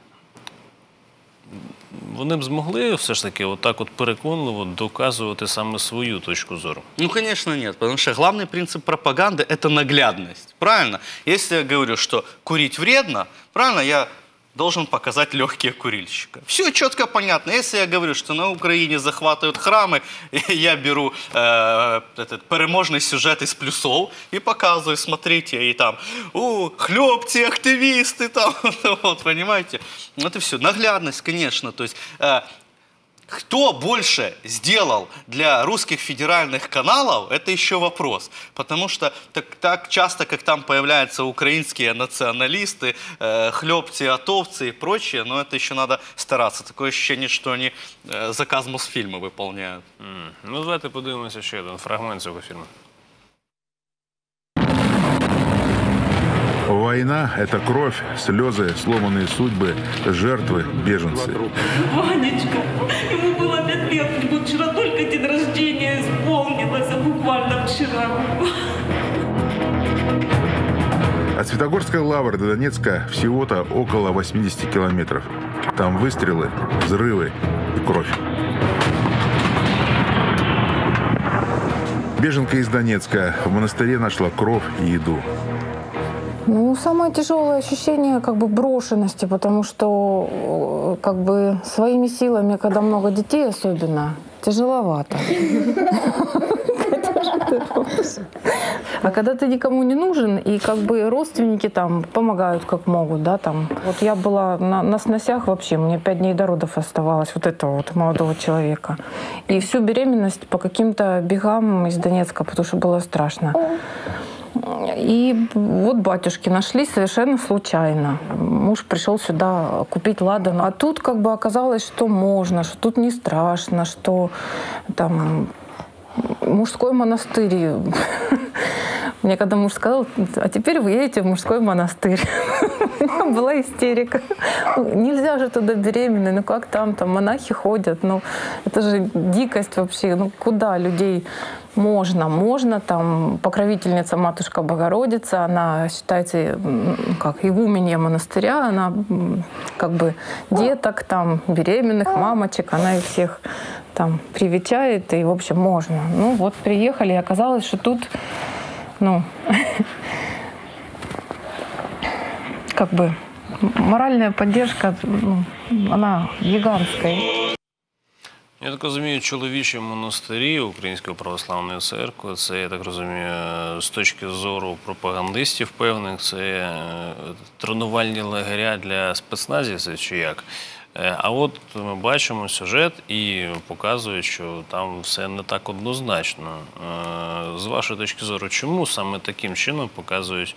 Вони б змогли все ж таки отак от переконливо доказувати саме свою точку зору? Ну, конечно, нет, потому что главный принцип пропаганды – это наглядность, правильно? Если я говорю, что курить вредно, правильно, я должен показать легкие курильщика. Все четко понятно. Если я говорю, что на Украине захватывают храмы, я беру э, этот переможный сюжет из плюсов и показываю, смотрите, и там, о, хлопцы, активисты, там, вот, понимаете? Это все, наглядность, конечно, то есть... Э, Кто больше сделал для русских федеральных каналов, это еще вопрос. Потому что так, так часто, как там появляются украинские националисты, э, хлопцы, атовцы и прочее, но это еще надо стараться. Такое ощущение, что они э, заказ Мосфильма выполняют. Mm. Ну, давайте подивимося ще один фрагмент цього фільму. Война – это кровь, слезы, сломанные судьбы, жертвы, беженцы. Ванечка, ему было пять лет, вот вчера только день рождения исполнилось, а буквально вчера. От Святогорской лавры до Донецка всего-то около восьмидесяти километров. Там выстрелы, взрывы и кровь. Беженка из Донецка в монастыре нашла кровь и еду. Ну, самое тяжелое ощущение как бы брошенности, потому что как бы своими силами, когда много детей особенно, тяжеловато. А когда ты никому не нужен, и как бы родственники там помогают как могут, да, там. Вот я была на, на сносях вообще, мне пять дней до родов оставалось, вот этого вот молодого человека. И всю беременность по каким-то бегам из Донецка, потому что было страшно. И вот батюшки нашлись совершенно случайно. Муж пришел сюда купить ладан. А тут как бы оказалось, что можно, что тут не страшно, что там мужской монастырь. Мне когда муж сказал, а теперь вы едете в мужской монастырь. У меня была истерика. Нельзя же туда беременной, ну как там, там монахи ходят, ну это же дикость вообще, ну куда людей можно? Можно, там покровительница Матушка Богородица, она считается как игуменья монастыря, она как бы деток, там беременных, мамочек, она их всех там привечает, и в общем можно. Ну вот приехали, и оказалось, что тут ну, как бы моральная поддержка, ну, она гигантская. Я так розумію, чоловічі монастирі Української православної церкви, це, я так розумію, з точки зору пропагандистів певних, це тренувальні лагеря для спецназівців чи як. А от ми бачимо сюжет і показують, що там все не так однозначно. З вашої точки зору, чому саме таким чином показують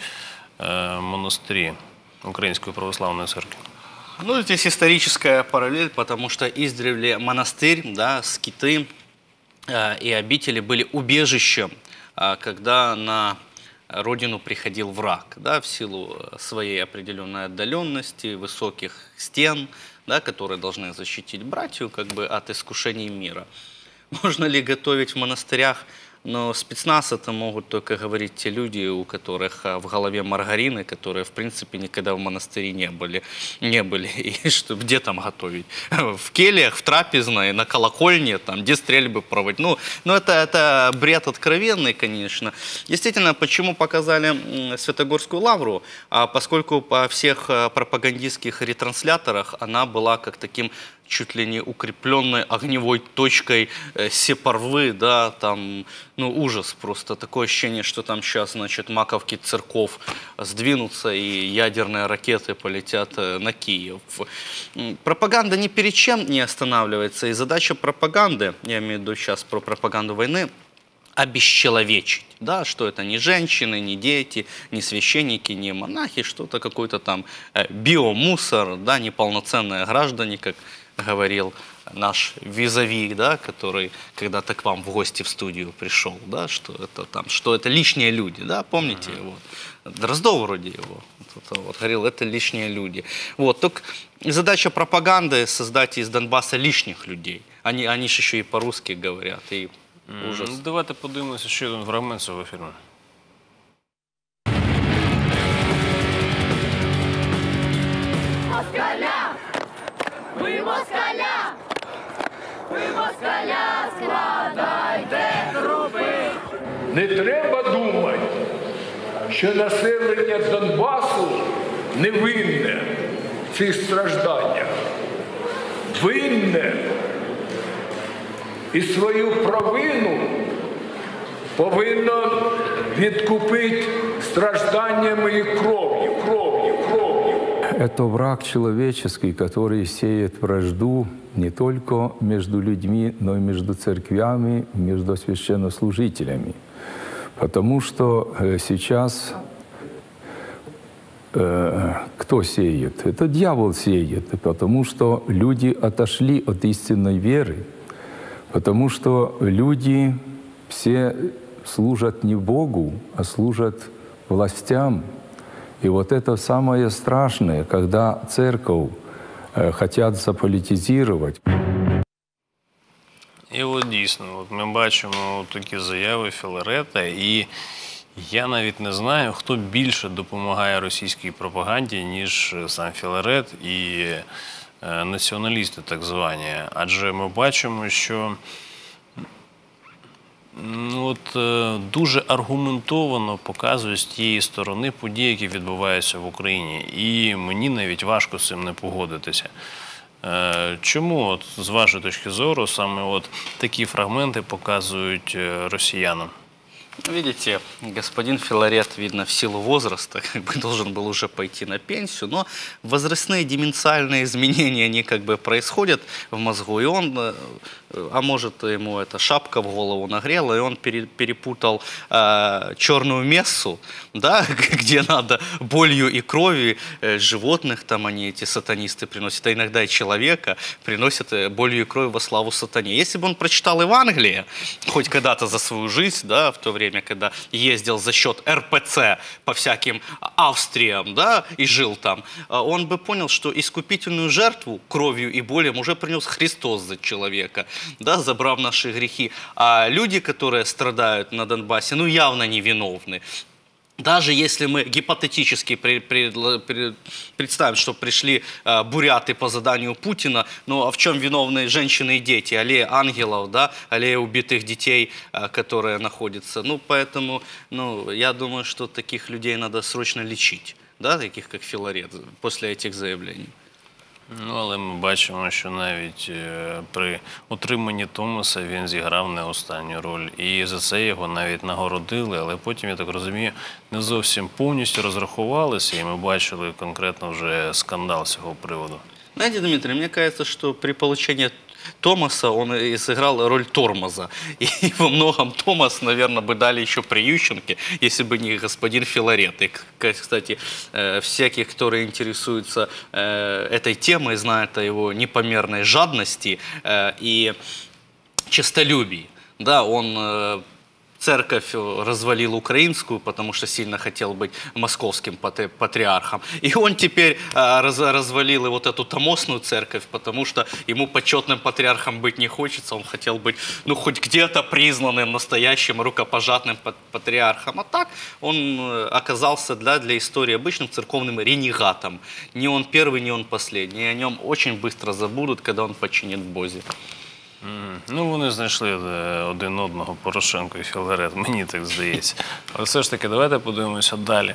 монастирі Української православної церкви? Ну, здесь историческая параллель, потому что издревле монастырь, да, скиты э, и обители были убежищем, э, когда на родину приходил враг, да, в силу своей определенной отдаленности, высоких стен, да, которые должны защитить братью как бы, от искушений мира. Можно ли готовить в монастырях? Но спецназ это могут только говорить те люди, у которых в голове маргарины, которые, в принципе, никогда в монастыре не были. Не были. И что, где там готовить? В кельях, в трапезной, на колокольне, там, где стрельбы проводить. Ну, ну это, это бред откровенный, конечно. Действительно, почему показали Святогорскую лавру? А поскольку по всех пропагандистских ретрансляторах она была как таким чуть ли не укрепленной огневой точкой э, Сепарвы, да, там, ну, ужас просто. Такое ощущение, что там сейчас, значит, маковки церков сдвинутся и ядерные ракеты полетят э, на Киев. Пропаганда ни перед чем не останавливается, и задача пропаганды, я имею в виду сейчас про пропаганду войны, обесчеловечить, да, что это не женщины, не дети, не священники, не монахи, что-то какой-то там э, биомусор, да, неполноценные граждане, как говорил наш визави, да, который когда-то к вам в гости в студию пришел, да, что это там, что это лишние люди, да, помните mm-hmm. его? Дроздов вроде его, вот, вот, говорил, это лишние люди. Вот, только задача пропаганды создать из Донбасса лишних людей. Они, они же еще и по-русски говорят, и ужас. Mm-hmm. Давайте подивимося ще один фрагмент цього фільму. Не треба думати, що населення Донбасу невинне в цих стражданнях. Винне і свою провину повинно відкупити стражданнями і кров'ю, кров'ю, кров'ю. Это враг человеческий, который сеет вражду не только между людьми, но и между церквями, между священнослужителями. Потому что сейчас э, кто сеет? Это дьявол сеет, потому что люди отошли от истинной веры, потому что люди все служат не Богу, а служат властям. И вот это самое страшное, когда церковь э, хотят заполитизировать. І от дійсно, от ми бачимо такі заяви Філарета, і я навіть не знаю, хто більше допомагає російській пропаганді, ніж сам Філарет і е, націоналісти так звані. Адже ми бачимо, що ну, от, е, дуже аргументовано показують з тієї сторони події, які відбуваються в Україні. І мені навіть важко з цим не погодитися. Чому, от, з вашої точки зору, саме от такі фрагменти показують росіянам? Видите, господин Филарет, видно, в силу возраста, как бы должен был уже пойти на пенсию, но возрастные деменциальные изменения, они как бы происходят в мозгу, и он, а может, ему эта шапка в голову нагрела, и он перепутал э, черную мессу, да, где надо болью и кровью животных, там они, эти сатанисты, приносят, а иногда и человека, приносят болью и кровью во славу сатане. Если бы он прочитал Евангелие, хоть когда-то за свою жизнь, да, в то время, когда ездил за счет эр пэ цэ по всяким Австриям, да, и жил там, он бы понял, что искупительную жертву кровью и болью уже принес Христос за человека, да, забрав наши грехи. А люди, которые страдают на Донбассе, ну, явно невиновны. Даже если мы гипотетически при, при, при, представим, что пришли э, буряты по заданию Путина, ну а в чем виновны женщины и дети? Аллея ангелов, да, аллея убитых детей, э, которые находятся. Ну поэтому, ну, я думаю, что таких людей надо срочно лечить, да, таких как Филарет, после этих заявлений. Ну, але ми бачимо, що навіть е, при утриманні Томаса він зіграв не останню роль. І за це його навіть нагородили, але потім, я так розумію, не зовсім повністю розрахувалися, і ми бачили конкретно вже скандал з цього приводу. Знаете, Дмитрий, мне кажется, что при получении Томаса он и сыграл роль тормоза. И во многом Томас, наверное, бы дали еще при Ющенке, если бы не господин Филарет. И, кстати, всяких, которые интересуются этой темой, знают о его непомерной жадности и честолюбии. Да, он... Церковь развалил украинскую, потому что сильно хотел быть московским патриархом. И он теперь раз, развалил и вот эту томосную церковь, потому что ему почетным патриархом быть не хочется. Он хотел быть, ну, хоть где-то признанным настоящим рукопожатным патриархом. А так он оказался для, для истории обычным церковным ренегатом. Не он первый, не он последний. И о нем очень быстро забудут, когда он починит Бозі. Mm. Ну, вони знайшли один одного, Порошенко і Філарет, мені так здається. Але все ж таки, давайте подивимося далі.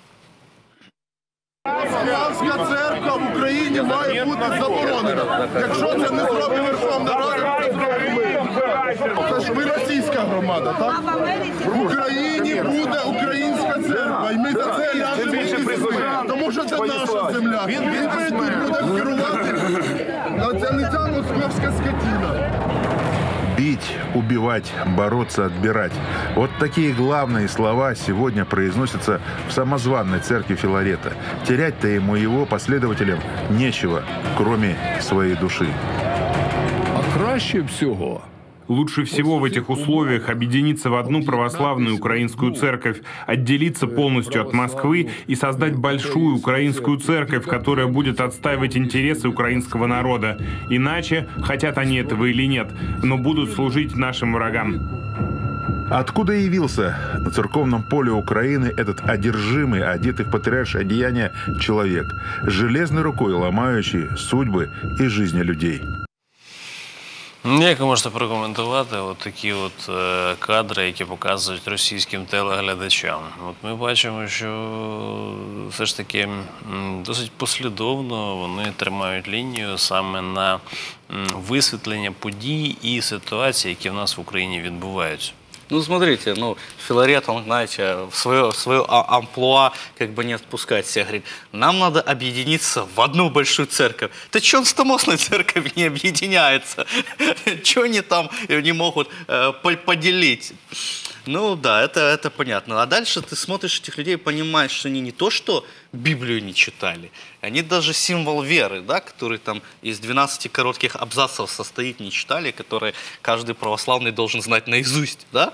Християнська церква в Україні має бути заборонена. Якщо це не зробить Верховна Рада, то зробимо ми. Це ж ви російська громада, так? В Україні буде українська церква, і ми за це ляжемо, тому що це наша земля. І ми тут будемо керувати, а це не ця московська скотина. Бить, убивать, бороться, отбирать. Вот такие главные слова сегодня произносятся в самозванной церкви Филарета. Терять-то ему и его последователям нечего, кроме своей души. А краще всего... Лучше всего в этих условиях объединиться в одну православную украинскую церковь, отделиться полностью от Москвы и создать большую украинскую церковь, которая будет отстаивать интересы украинского народа. Иначе, хотят они этого или нет, но будут служить нашим врагам. Откуда явился на церковном поле Украины этот одержимый, одетый в патриаршее одеяние человек, железной рукой ломающий судьбы и жизни людей? Як ви можете прокоментувати от такі от е, кадри, які показують російським телеглядачам? От ми бачимо, що все ж таки м, досить послідовно вони тримають лінію саме на м, висвітлення подій і ситуацій, які в нас в Україні відбуваються. Ну, смотрите, ну, Филарет, он, знаете, в свое, в свое амплуа как бы не отпускает себя. Говорит, нам надо объединиться в одну большую церковь. Да что он с Томосной церковью не объединяется? Что они там не могут э, поделить? Ну, да, это, это понятно. А дальше ты смотришь этих людей и понимаешь, что они не то, что Библию не читали, они даже символ веры, да, который там из двенадцати коротких абзацев состоит, не читали, который каждый православный должен знать наизусть, да.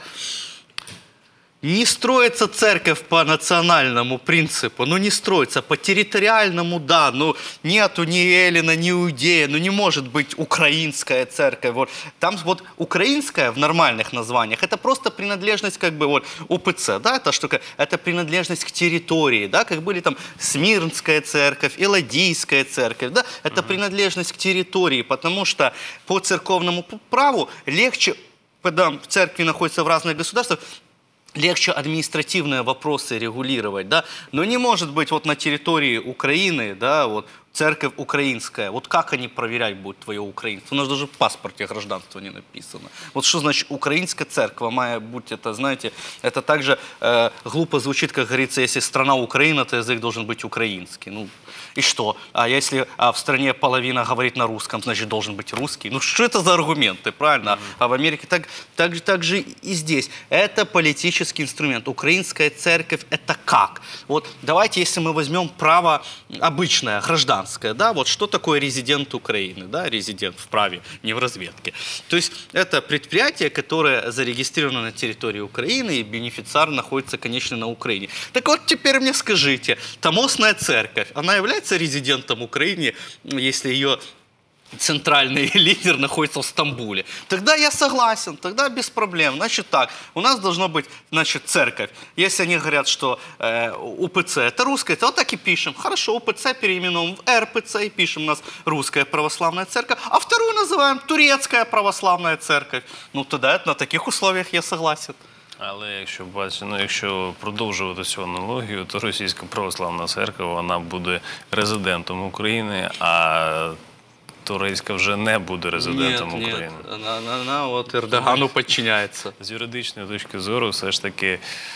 Не строится церковь по национальному принципу, ну не строится, по территориальному, да, ну нету ни Эллина, ни Иудея, ну не может быть украинская церковь. Вот. Там вот украинская в нормальных названиях, это просто принадлежность как бы вот УПЦ, да, эта штука, это принадлежность к территории, да, как были там Смирнская церковь, Иладийская церковь, да, это принадлежность к территории, потому что по церковному праву легче, когда в церкви находятся в разных государствах, легче административные вопросы регулировать, да, но не может быть вот на территории Украины, да, вот церковь украинская, вот как они проверять будут твое украинство? У нас даже в паспорте гражданства не написано. Вот что значит украинская церковь, мая будь это, знаете, это также э, глупо звучит, как говорится, если страна Украина, то язык должен быть украинский. Ну, и что? А если а в стране половина говорит на русском, значит, должен быть русский? Ну, что это за аргументы, правильно? Mm-hmm. А в Америке так, так, так же и здесь. Это политический инструмент. Украинская церковь – это как? Вот давайте, если мы возьмем право обычное, гражданское, да, вот что такое резидент Украины, да, резидент в праве, не в разведке. То есть это предприятие, которое зарегистрировано на территории Украины, и бенефициар находится, конечно, на Украине. Так вот, теперь мне скажите, Томосная церковь, она является резидентом Украины, если ее центральный лидер находится в Стамбуле? Тогда я согласен, тогда без проблем. Значит так, у нас должно быть, значит, церковь. Если они говорят, что э, УПЦ это русская, то вот так и пишем. Хорошо, УПЦ переименуем в РПЦ и пишем у нас русская православная церковь, а вторую называем турецкая православная церковь. Ну тогда это, на таких условиях я согласен. Але якщо бачити, ну якщо продовжувати цю аналогію, то Російська православна церква, вона буде резидентом України, а турецька вже не буде резидентом нет, України. Нет, она, она, она вот Эрдогану подчиняется. З юридичної точки зору все ж таки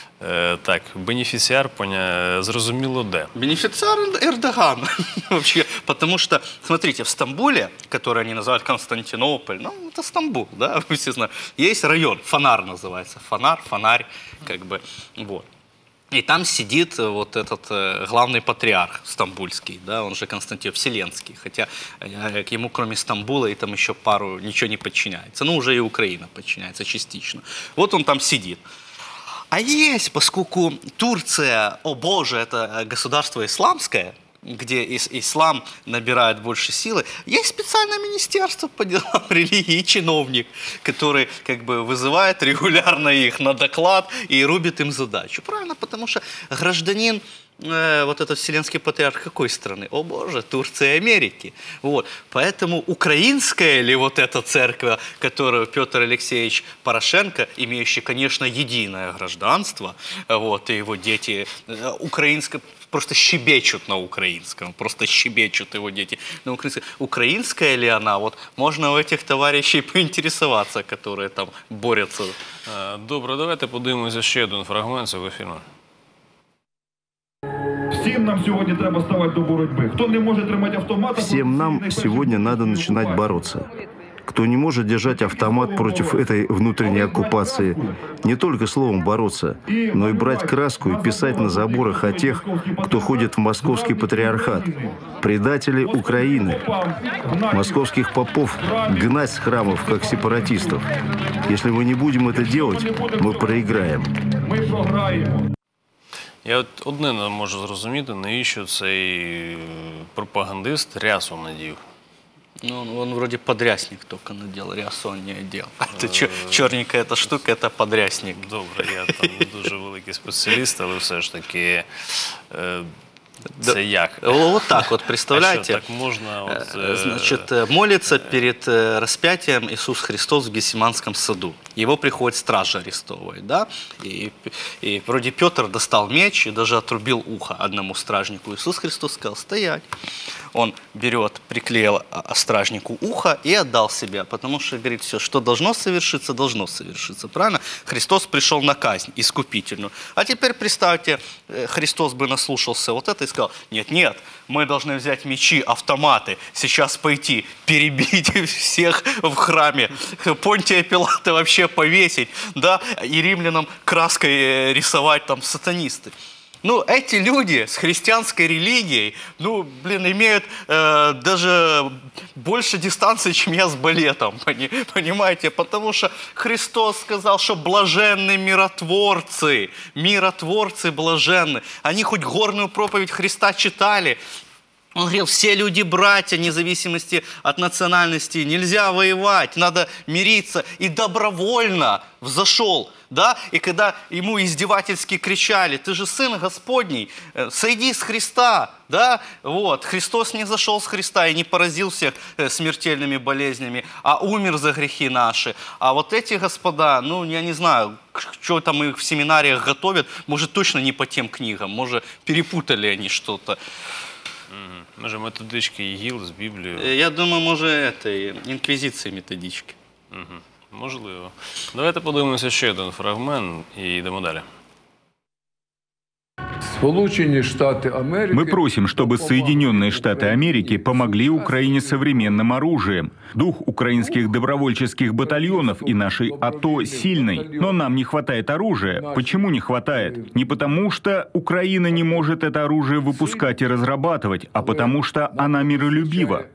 е, так, бенефіціар, поня, зрозуміло де. Бенефициар Эрдоган. Вообще, потому что, смотрите, в Стамбуле, который они называют Константинополь, ну, это Стамбул, да, вы все знаете, есть район, Фонар называется, Фонар, Фонарь, как бы, вот. И там сидит вот этот э, главный патриарх стамбульский, да, он же Константин Вселенский, хотя э, к ему кроме Стамбула и там еще пару ничего не подчиняется, ну уже и Украина подчиняется частично. Вот он там сидит. А есть, поскольку Турция, о боже, это государство исламское, где ис ислам набирает больше силы, есть специальное министерство по делам религии, чиновник, который как бы вызывает регулярно их на доклад и рубит им задачу. Правильно, потому что гражданин, э, вот этот вселенский патриарх какой страны? О боже, Турция и Америки. Вот. Поэтому украинская ли вот эта церковь, которую Петр Алексеевич Порошенко, имеющий, конечно, единое гражданство, вот, и его дети, э, украинское, просто щебечут на украинском, просто щебечут его дети на украинском. Украинская ли она? Вот можно у этих товарищей поинтересоваться, которые там борются. Добре, давайте подивимося ще один фрагмент цього фільму. Всем нам сегодня треба ставать до борьбы. Кто не может тримать автомат... Всем нам сегодня надо начинать бороться. Кто не может держать автомат против этой внутренней оккупации, не только словом бороться, но и брать краску и писать на заборах о тех, кто ходит в московский патриархат. Предатели Украины. Московских попов гнать с храмов, как сепаратистов. Если мы не будем это делать, мы проиграем. Я от одне не можу зрозуміти, навіщо цей пропагандист рясу надів. Ну, он вроде подрясник только надел, рясу он не одел. Это черненькая эта штука, это подрясник. Добре, я там не дуже великий спеціаліст, але все ж таки, Это як? Вот так вот, представляете? А что, так можно? Вот, э... Значит, молится перед распятием Иисус Христос в Гефсиманском саду. Его приходит стража арестовывать, да? И, и вроде Петр достал меч и даже отрубил ухо одному стражнику. Иисус Христос сказал: стоять. Он берет, приклеил стражнику ухо и отдал себя, потому что, говорит, все, что должно совершиться, должно совершиться, правильно? Христос пришел на казнь искупительную. А теперь представьте, Христос бы наслушался вот это и сказал: нет, нет, мы должны взять мечи, автоматы, сейчас пойти перебить всех в храме, Понтия Пилата вообще повесить, да, и римлянам краской рисовать там сатанисты. Ну, эти люди с христианской религией, ну, блин, имеют э, даже больше дистанции, чем я с балетом, понимаете? Потому что Христос сказал, что блаженны миротворцы, миротворцы блаженны. Они хоть горную проповедь Христа читали. Он говорил: все люди братья, вне зависимости от национальности, нельзя воевать, надо мириться. И добровольно взошел, да? И когда ему издевательски кричали: ты же Сын Господний, сойди с Христа, да? Вот. Христос не зашел с Христа и не поразил всех смертельными болезнями, а умер за грехи наши. А вот эти господа, ну, я не знаю, что там их в семинариях готовят, может, точно не по тем книгам, может, перепутали они что-то. Може, методички ІГІЛ з Біблією? Я думаю, може, это, інквізиції методички. Угу. Можливо. Давайте подивимося ще один фрагмент і йдемо далі. Мы просим, чтобы Соединенные Штаты Америки помогли Украине современным оружием. Дух украинских добровольческих батальонов и нашей АТО сильный, но нам не хватает оружия. Почему не хватает? Не потому, что Украина не может это оружие выпускать и разрабатывать, а потому, что она миролюбива.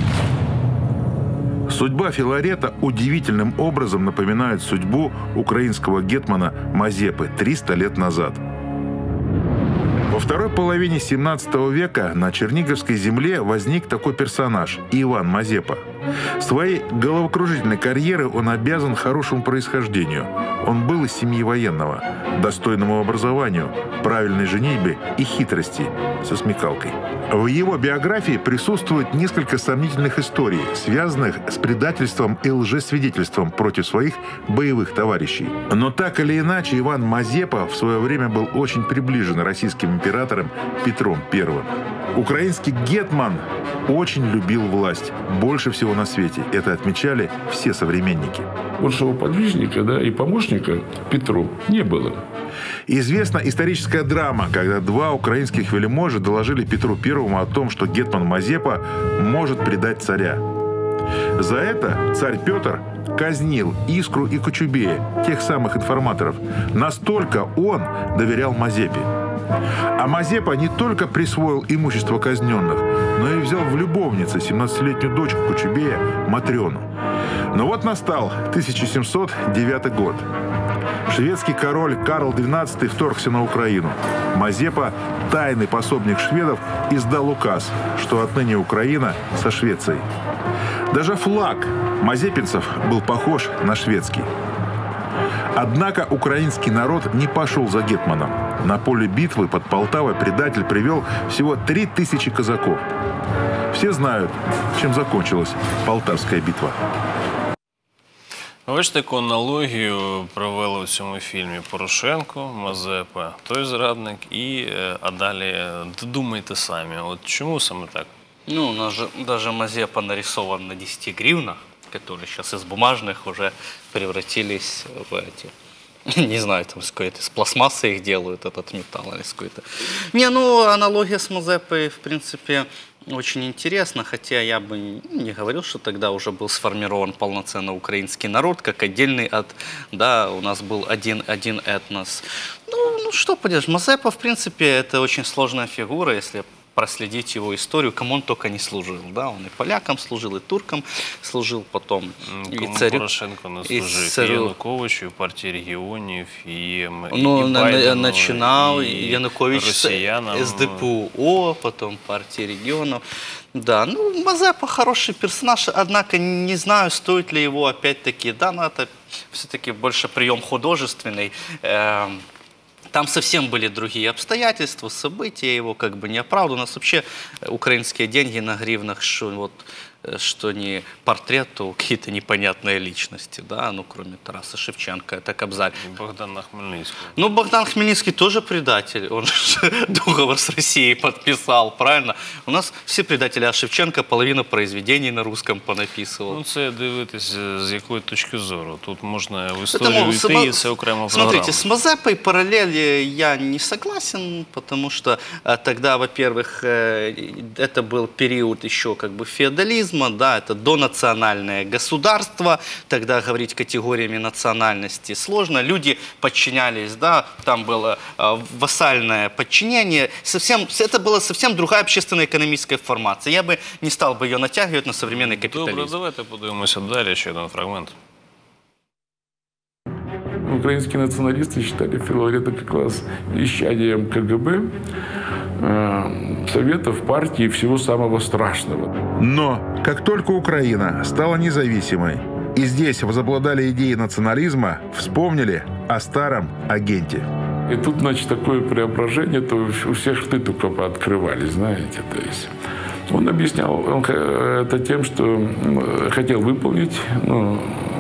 Судьба Филарета удивительным образом напоминает судьбу украинского гетмана Мазепы триста лет назад. Во второй половине семнадцатого века на Черниговской земле возник такой персонаж – Иван Мазепа. Своей головокружительной карьерой он обязан хорошему происхождению. Он был из семьи военного, достойному образованию, правильной женитьбе и хитрости со смекалкой. В его биографии присутствует несколько сомнительных историй, связанных с предательством и лжесвидетельством против своих боевых товарищей. Но так или иначе, Иван Мазепа в свое время был очень приближен российским императором Петром Первым. Украинский гетман очень любил власть, больше всего на свете. Это отмечали все современники. Большего подвижника, да, и помощника Петру не было. Известна историческая драма, когда два украинских вельможи доложили Петру Первому о том, что гетман Мазепа может предать царя. За это царь Петр казнил Искру и Кочубея, тех самых информаторов. Настолько он доверял Мазепе. А Мазепа не только присвоил имущество казненных, но и взял в любовницы семнадцатилетнюю дочку Кочубея Матрёну. Но вот настал тысяча семьсот девятый год. Шведский король Карл двенадцатый вторгся на Украину. Мазепа, тайный пособник шведов, издал указ, что отныне Украина со Швецией. Даже флаг мазепинцев был похож на шведский. Однако украинский народ не пошел за гетманом. На поле битвы под Полтавой предатель привел всего три тысячи казаков. Все знают, чем закончилась Полтавская битва. Ви ж таку аналогію провели у цьому фільмі: Порошенко, Мазепа, той зрадник, і, а далі додумайте самі. От чому саме так? Ну, у нас же даже Мазепа нарисован на десяти гривнах, которые сейчас из бумажных уже превратились в эти, не знаю, там с какой-то, с пластмассы их делают, этот металл или с какой-то. Не, ну, аналогия с Мазепой, в принципе, очень интересно, хотя я бы не говорил, что тогда уже был сформирован полноценно украинский народ, как отдельный от, да, у нас был один, один этнос. Ну, ну что поделаешь, Мазепа, в принципе, это очень сложная фигура, если проследить его историю, кому он только не служил, да, он и полякам служил, и туркам служил, потом кому и царю. Порошенко не служив, царю... і Януковичу, і партії регіонів, і, ну, і Байдену, начинал і Янукович росіянам. С ДПУО, потом партии регионов. Да, ну, Мазепа хороший персонаж, однако не знаю, стоит ли его опять-таки, да, но это все-таки больше прием художественный. Э Там совсем были другие обстоятельства, события, его как бы не оправдывают. У нас вообще украинские деньги на гривнах, что вот что не портрет, то какие-то непонятные личности, да, ну, кроме Тараса Шевченко, это Кобзарь. Богдана Хмельницкого. Ну, Богдан Хмельницкий тоже предатель, он же договор с Россией подписал, правильно? У нас все предатели, а Шевченко половину произведений на русском понаписывал. Ну, це дивитись, з якої точки зору. Тут можна в історію йти, і це окрема програма. Смотрите, с Мазепой параллели я не согласен, потому что тогда, во-первых, это был период еще как бы феодализма, да, это донациональное государство, тогда говорить категориями национальности сложно, люди подчинялись, да, там было э, вассальное подчинение, совсем, это была совсем другая общественно-экономическая формация, я бы не стал бы ее натягивать на современный капитализм. Добре, давайте подивимося далі, ще один фрагмент. Украинские националисты считали Филарета как раз исчадием КГБ, Советов, партии, всего самого страшного. Но как только Украина стала независимой, и здесь возобладали идеи национализма, вспомнили о старом агенте. И тут, значит, такое преображение, то у всех рты только пооткрывались, знаете, то есть... Он объяснял он, это тем, что хотел выполнить, но,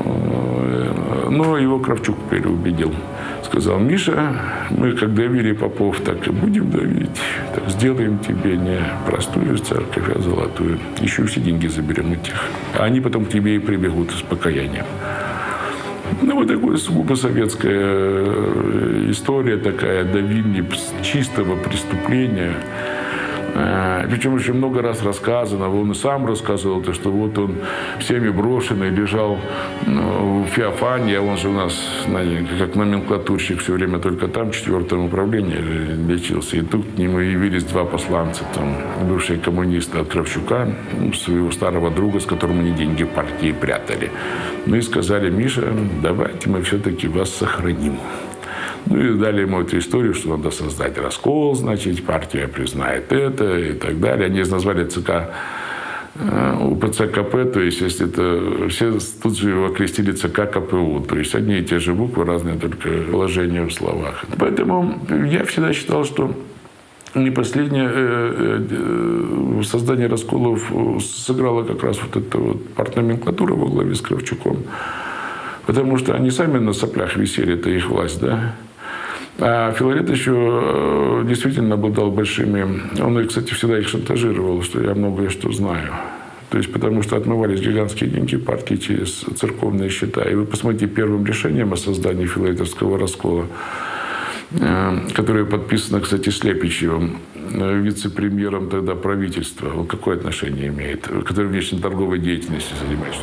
но его Кравчук переубедил. Сказал: Миша, мы как давили попов, так и будем давить. Так сделаем тебе не простую церковь, а золотую. Еще все деньги заберем у тех. А они потом к тебе и прибегут с покаянием. Ну, вот такая сугубо советская история такая, давильни чистого преступления. Причем очень много раз рассказано, он и сам рассказывал, то, что вот он всеми брошенный лежал в Феофании, а он же у нас как номенклатурщик все время только там, в четвертом управлении лечился. И тут к нему явились два посланца, там, бывшие коммунисты от Кравчука, своего старого друга, с которым они деньги в партии прятали. Ну и сказали: Миша, давайте мы все-таки вас сохраним. Ну и дали ему эту историю, что надо создать раскол, значит, партия признает это и так далее. Они назвали ЦК УПЦ КП, то есть если это все тут же его окрестили ЦК КПУ, то есть одни и те же буквы, разные только положения в словах. Поэтому я всегда считал, что не последнее создание расколов сыграла как раз вот эта вот партноменклатура во главе с Кравчуком. Потому что они сами на соплях висели, это их власть, да. А Филарет еще действительно обладал большими... Он, кстати, всегда их шантажировал, что я многое что знаю. То есть потому что отмывались гигантские деньги партии через церковные счета. И вы посмотрите, первым решением о создании филаретовского раскола, которое подписано, кстати, Слепичевым, вице-премьером тогда правительства, он какое отношение имеет, который внешнеторговой деятельностью занимается.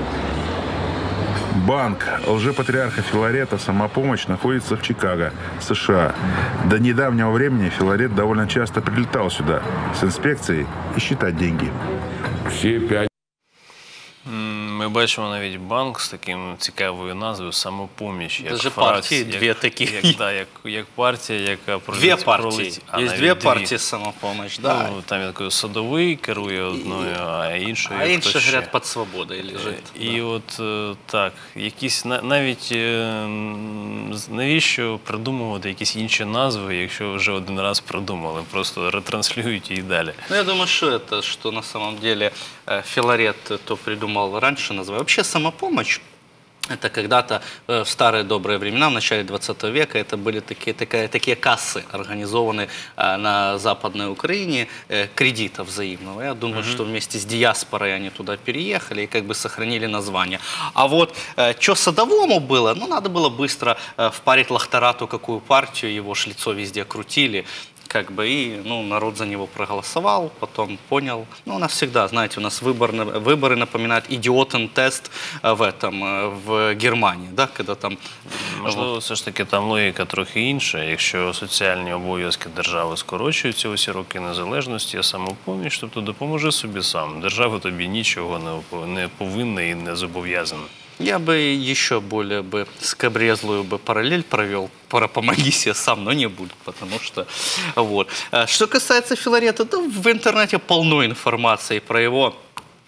Банк лжепатриарха Филарета «Самопомощь» находится в Чикаго, США. До недавнего времени Филарет довольно часто прилетал сюда с инспекцией и считать деньги. Все пять. Ми бачимо навіть банк з таким цікавою назвою «Самопоміч». Даже партії дві такі. Як, да, як, як партія, яка Дві партії. пролетить. Є дві партії «Самопоміч», да. Ну, там якось Садовий керує одною, а іншою А інші, ще. говорять, під свободою лежить. І да. От так, якісь навіть навіщо придумувати якісь інші назви, якщо вже один раз придумали, просто ретранслюють і далі. Ну, я думаю, что это, что на самом деле Филарет то придумал раньше название. Вообще «Самопомощь» — это когда-то в старые добрые времена, в начале двадцатого века, это были такие, такие, такие кассы, организованные на Западной Украине, кредита взаимного. Я думаю, mm-hmm. что вместе с диаспорой они туда переехали и как бы сохранили название. А вот что Садовому было, ну, надо было быстро впарить Лахтарату какую партию, его ж лицо везде крутили. Как бы, и ну, народ за него проголосовал, потом понял. Ну, у нас всегда, знаете, у нас выбор, выборы напоминают идиотен-тест в этом, в Германії, да, когда там... Можливо, все ж таки там логіка трохи інша. Якщо соціальні обов'язки держави скорочуються усі роки незалежності, а «Самопоміч», тобто допоможи собі сам. Держава тобі нічого не повинна і не зобов'язана. Я бы еще более бы скабрезлую бы параллель провел, про «помоги себе сам», но не буду, потому что вот. Что касается Филарета, то в интернете полно информации про его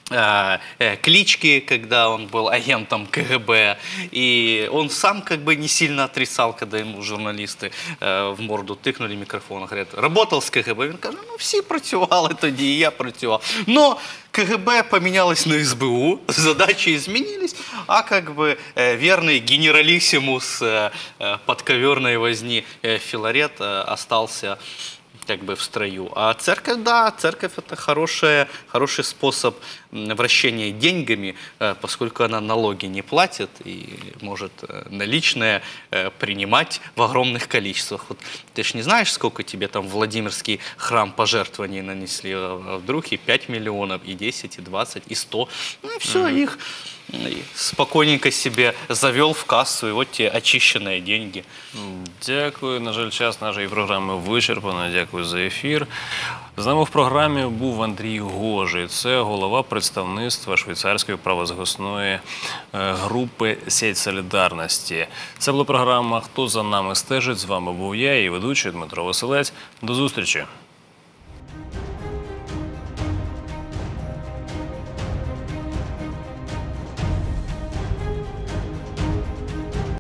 клички, когда он был агентом ка гэ бэ, и он сам как бы не сильно отрицал, когда ему журналисты в морду тыкнули микрофон, говорят, работал с ка гэ бэ, он каже, ну всі працювали тоді, і я працював. Но ка гэ бэ поменялось на эс бэ у, задачи изменились, а как бы верный генералиссимус подковерной возни Филарет остался как бы в строю. А церковь, да, церковь это хорошая, хороший способ вращения деньгами, поскольку она налоги не платит и может наличные принимать в огромных количествах. Вот, ты ж не знаешь, сколько тебе там Владимирский храм пожертвований нанесли, а вдруг и пять миллионов, и десять, и двадцать, и сто. Ну и все, mm-hmm. их спокойненько себе завел в кассу, и вот те очищенные деньги. Дякую. На жаль, час нашої програми вичерпано. Дякую за ефір. З нами в програмі був Андрій Гожий. Це голова представництва швейцарської правозахисної групи «Сеть солідарності». Це була програма «Хто за нами стежить». З вами був я, її ведучий Дмитро Василець. До зустрічі.